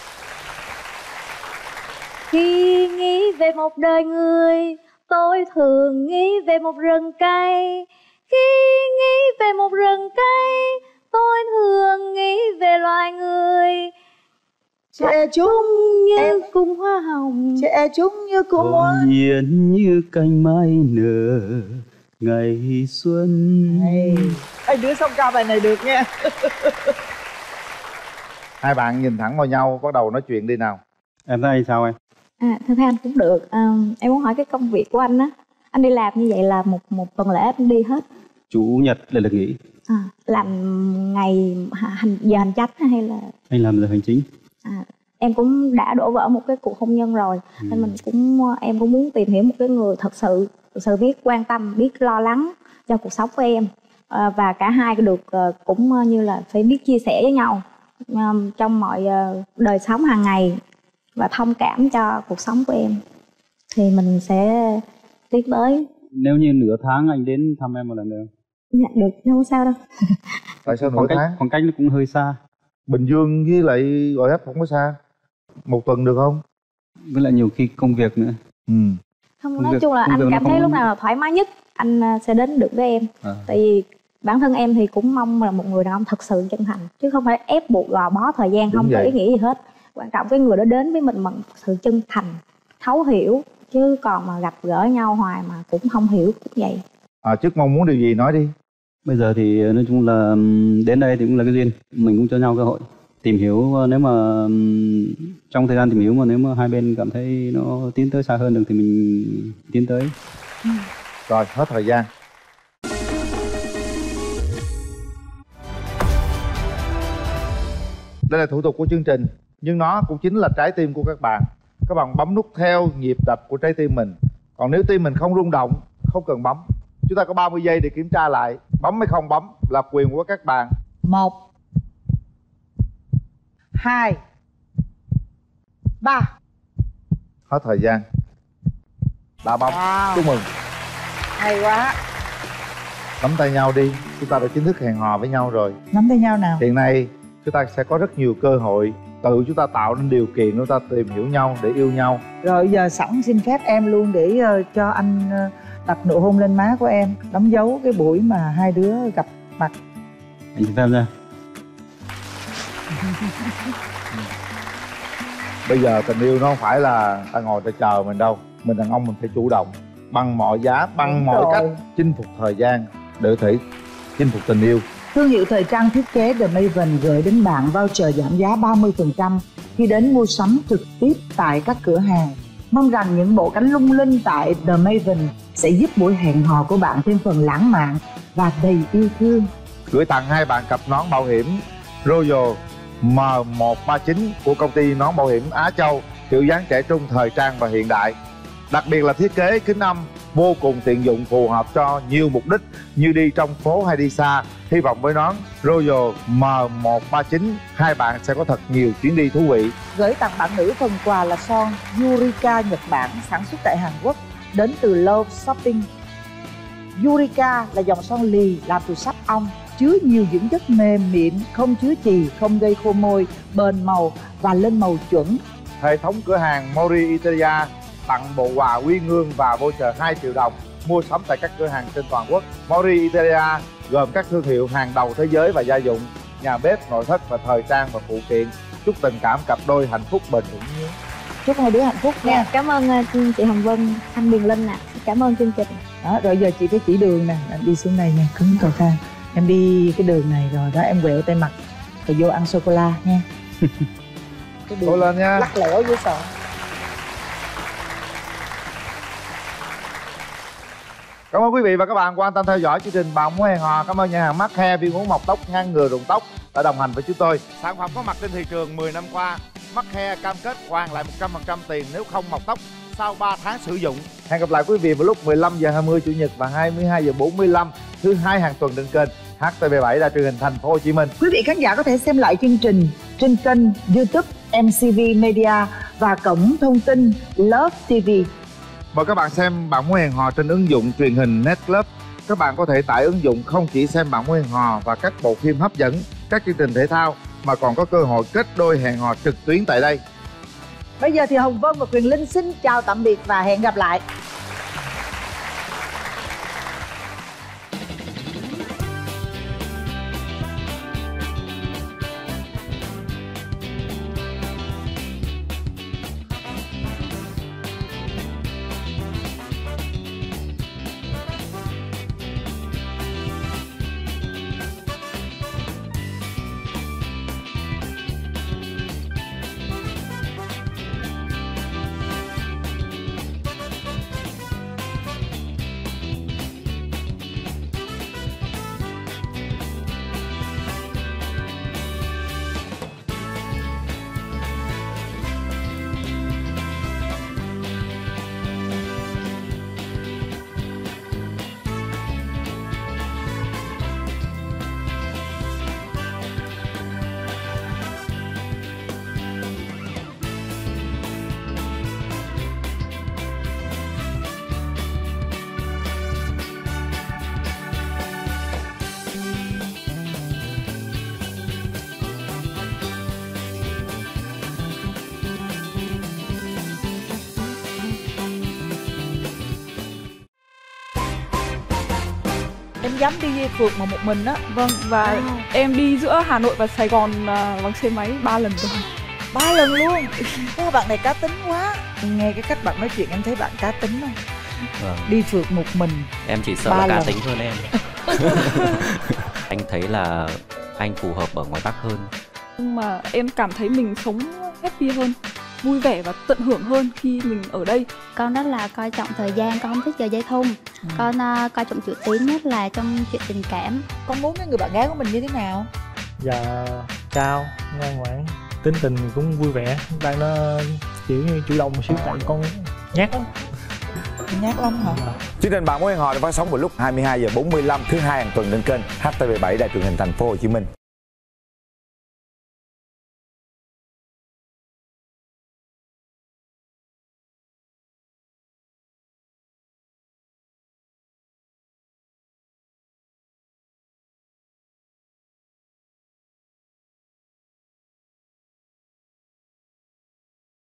Khi nghĩ về một đời người, tôi thường nghĩ về một rừng cây. Khi nghĩ về một rừng cây, tôi thường nghĩ về loài người. Trẻ chúng như cung hoa hồng, trẻ chúng như cung hoa. Nhiên như cành mai nở ngày xuân. Hai đứa xong ca bài này được nha. Hai bạn nhìn thẳng vào nhau bắt đầu nói chuyện đi nào. Em thấy sao em? Thưa anh cũng được. Em muốn hỏi cái công việc của anh á, anh đi làm như vậy là một tuần lễ anh đi hết Chủ nhật là được nghỉ. làm ngày giờ hành chánh hay là Anh làm giờ hành chính. em cũng đã đổ vỡ một cái cuộc hôn nhân rồi, nên em cũng muốn tìm hiểu một cái người thật sự biết quan tâm, biết lo lắng cho cuộc sống của em, và cả hai được cũng như là phải biết chia sẻ với nhau trong mọi đời sống hàng ngày và thông cảm cho cuộc sống của em, thì mình sẽ tiến tới. Nếu như nửa tháng anh đến thăm em một lần được. Dạ được, không có sao đâu. Tại sao nửa tháng? Khoảng cách nó cũng hơi xa. Bình Dương với lại Gò Vấp không có xa. Một tuần được không? Với lại nhiều khi công việc nữa. Không, nói chung là anh cảm thấy lúc nào là thoải mái nhất anh sẽ đến được với em. Tại vì bản thân em thì cũng mong là một người đàn ông thật sự chân thành, chứ không phải ép buộc gò bó thời gian. Đúng không vậy. Có ý nghĩa gì hết. Quan trọng cái người đó đến với mình bằng sự chân thành, thấu hiểu, chứ còn mà gặp gỡ nhau hoài mà cũng không hiểu cũng vậy. Chức mong muốn điều gì nói đi. Bây giờ thì nói chung là đến đây thì cũng là cái duyên, mình cũng cho nhau cơ hội tìm hiểu. Nếu mà trong thời gian tìm hiểu mà nếu mà hai bên cảm thấy nó tiến tới xa hơn được thì mình tiến tới. Rồi hết thời gian. Đây là thủ tục của chương trình, nhưng nó cũng chính là trái tim của các bạn. Các bạn bấm nút theo nhịp đập của trái tim mình. Còn nếu tim mình không rung động, không cần bấm. Chúng ta có 30 giây để kiểm tra lại. Bấm hay không bấm là quyền của các bạn. 1 2 3. Hết thời gian. Đã bấm. Chúc mừng. Hay quá. Nắm tay nhau đi. Chúng ta đã chính thức hẹn hò với nhau rồi. Nắm tay nhau nào. Hiện nay chúng ta sẽ có rất nhiều cơ hội. Tự chúng ta tạo nên điều kiện chúng ta tìm hiểu nhau để yêu nhau. Rồi giờ sẵn xin phép em luôn để cho anh đặt nụ hôn lên má của em, đóng dấu cái buổi mà hai đứa gặp mặt. Anh xin phép ra. Bây giờ tình yêu nó không phải là ta ngồi ta chờ mình đâu. Mình đàn ông mình phải chủ động, bằng mọi giá, bằng mọi cách chinh phục thời gian để có thể chinh phục tình yêu. Thương hiệu thời trang thiết kế The Maven gửi đến bạn voucher giảm giá 30% khi đến mua sắm trực tiếp tại các cửa hàng. Mong rằng những bộ cánh lung linh tại The Maven sẽ giúp buổi hẹn hò của bạn thêm phần lãng mạn và đầy yêu thương. Gửi tặng hai bạn cặp nón bảo hiểm Royal M139 của công ty nón bảo hiểm Á Châu, kiểu dáng trẻ trung, thời trang và hiện đại. Đặc biệt là thiết kế kính âm vô cùng tiện dụng, phù hợp cho nhiều mục đích như đi trong phố hay đi xa. Hy vọng với nón Royal M139 hai bạn sẽ có thật nhiều chuyến đi thú vị. Gửi tặng bạn nữ phần quà là son Yurika Nhật Bản, sản xuất tại Hàn Quốc, đến từ Love Shopping. Yurika là dòng son lì làm từ sáp ong, chứa nhiều dưỡng chất mềm mịn, không chứa chì, không gây khô môi, bền màu và lên màu chuẩn. Hệ thống cửa hàng Mori Italia tặng bộ quà quy ngương và voucher 2 triệu đồng mua sắm tại các cửa hàng trên toàn quốc. Mori Italia gồm các thương hiệu hàng đầu thế giới và gia dụng, nhà bếp, nội thất và thời trang và phụ kiện. Chúc tình cảm cặp đôi hạnh phúc bền vững nhé. Chúc hai đứa hạnh phúc nha. Cảm ơn chị Hồng Vân, anh Điền Linh ạ. Cảm ơn chương trình. Đó, rồi giờ chị phải chỉ đường nè, đi xuống đây nha, cứng cầu thang. Em đi cái đường này rồi đó, em quẹo tay mặt rồi vô ăn sô cô la nha. Cố lên nha. Lắc lẻo với sợ. Cảm ơn quý vị và các bạn quan tâm theo dõi chương trình Bạn Muốn Hẹn Hò. Cảm ơn nhà hàng Mắc Hair, viên uống mọc tóc, ngăn ngừa rụng tóc đã đồng hành với chúng tôi. Sản phẩm có mặt trên thị trường 10 năm qua. Mắc Hair cam kết hoàn lại 100% tiền nếu không mọc tóc sau 3 tháng sử dụng. Hẹn gặp lại quý vị vào lúc 15h20 Chủ nhật và 22h45 thứ hai hàng tuần trên kênh HTV7 Đài truyền hình Thành phố Hồ Chí Minh. Quý vị khán giả có thể xem lại chương trình trên kênh YouTube MCV Media và cổng thông tin Love TV. Mời các bạn xem Bạn Muốn Hẹn Hò trên ứng dụng truyền hình Netclub. Các bạn có thể tải ứng dụng không chỉ xem Bạn Muốn Hẹn Hò và các bộ phim hấp dẫn, các chương trình thể thao mà còn có cơ hội kết đôi hẹn hò trực tuyến tại đây. Bây giờ thì Hồng Vân và Quyền Linh xin chào tạm biệt và hẹn gặp lại. Em dám đi phượt mà một mình á. Vâng, và em đi giữa Hà Nội và Sài Gòn bằng xe máy 3 lần rồi. 3 lần luôn. Các bạn này cá tính quá. Nghe cái cách bạn nói chuyện em thấy bạn cá tính không? Vâng. Đi phượt một mình. Em chỉ sợ là cá tính hơn em. Anh thấy là anh phù hợp ở ngoài Bắc hơn. Nhưng mà em cảm thấy mình sống happy hơn, vui vẻ và tận hưởng hơn khi mình ở đây. Con rất là coi trọng thời gian, con không thích giờ dây thun. Con coi trọng chữ tín nhất là trong chuyện tình cảm. Con muốn cái người bạn gái của mình như thế nào? Dạ cao, ngoan ngoãn, tính tình cũng vui vẻ. Đang nó kiểu như chủ động một xíu tại con nhát lắm. Nhát lắm hả? Chương trình Bạn Muốn Hẹn Hò được phát sóng vào lúc 22h45 thứ hai hàng tuần trên kênh HTV7 Đài truyền hình Thành phố Hồ Chí Minh.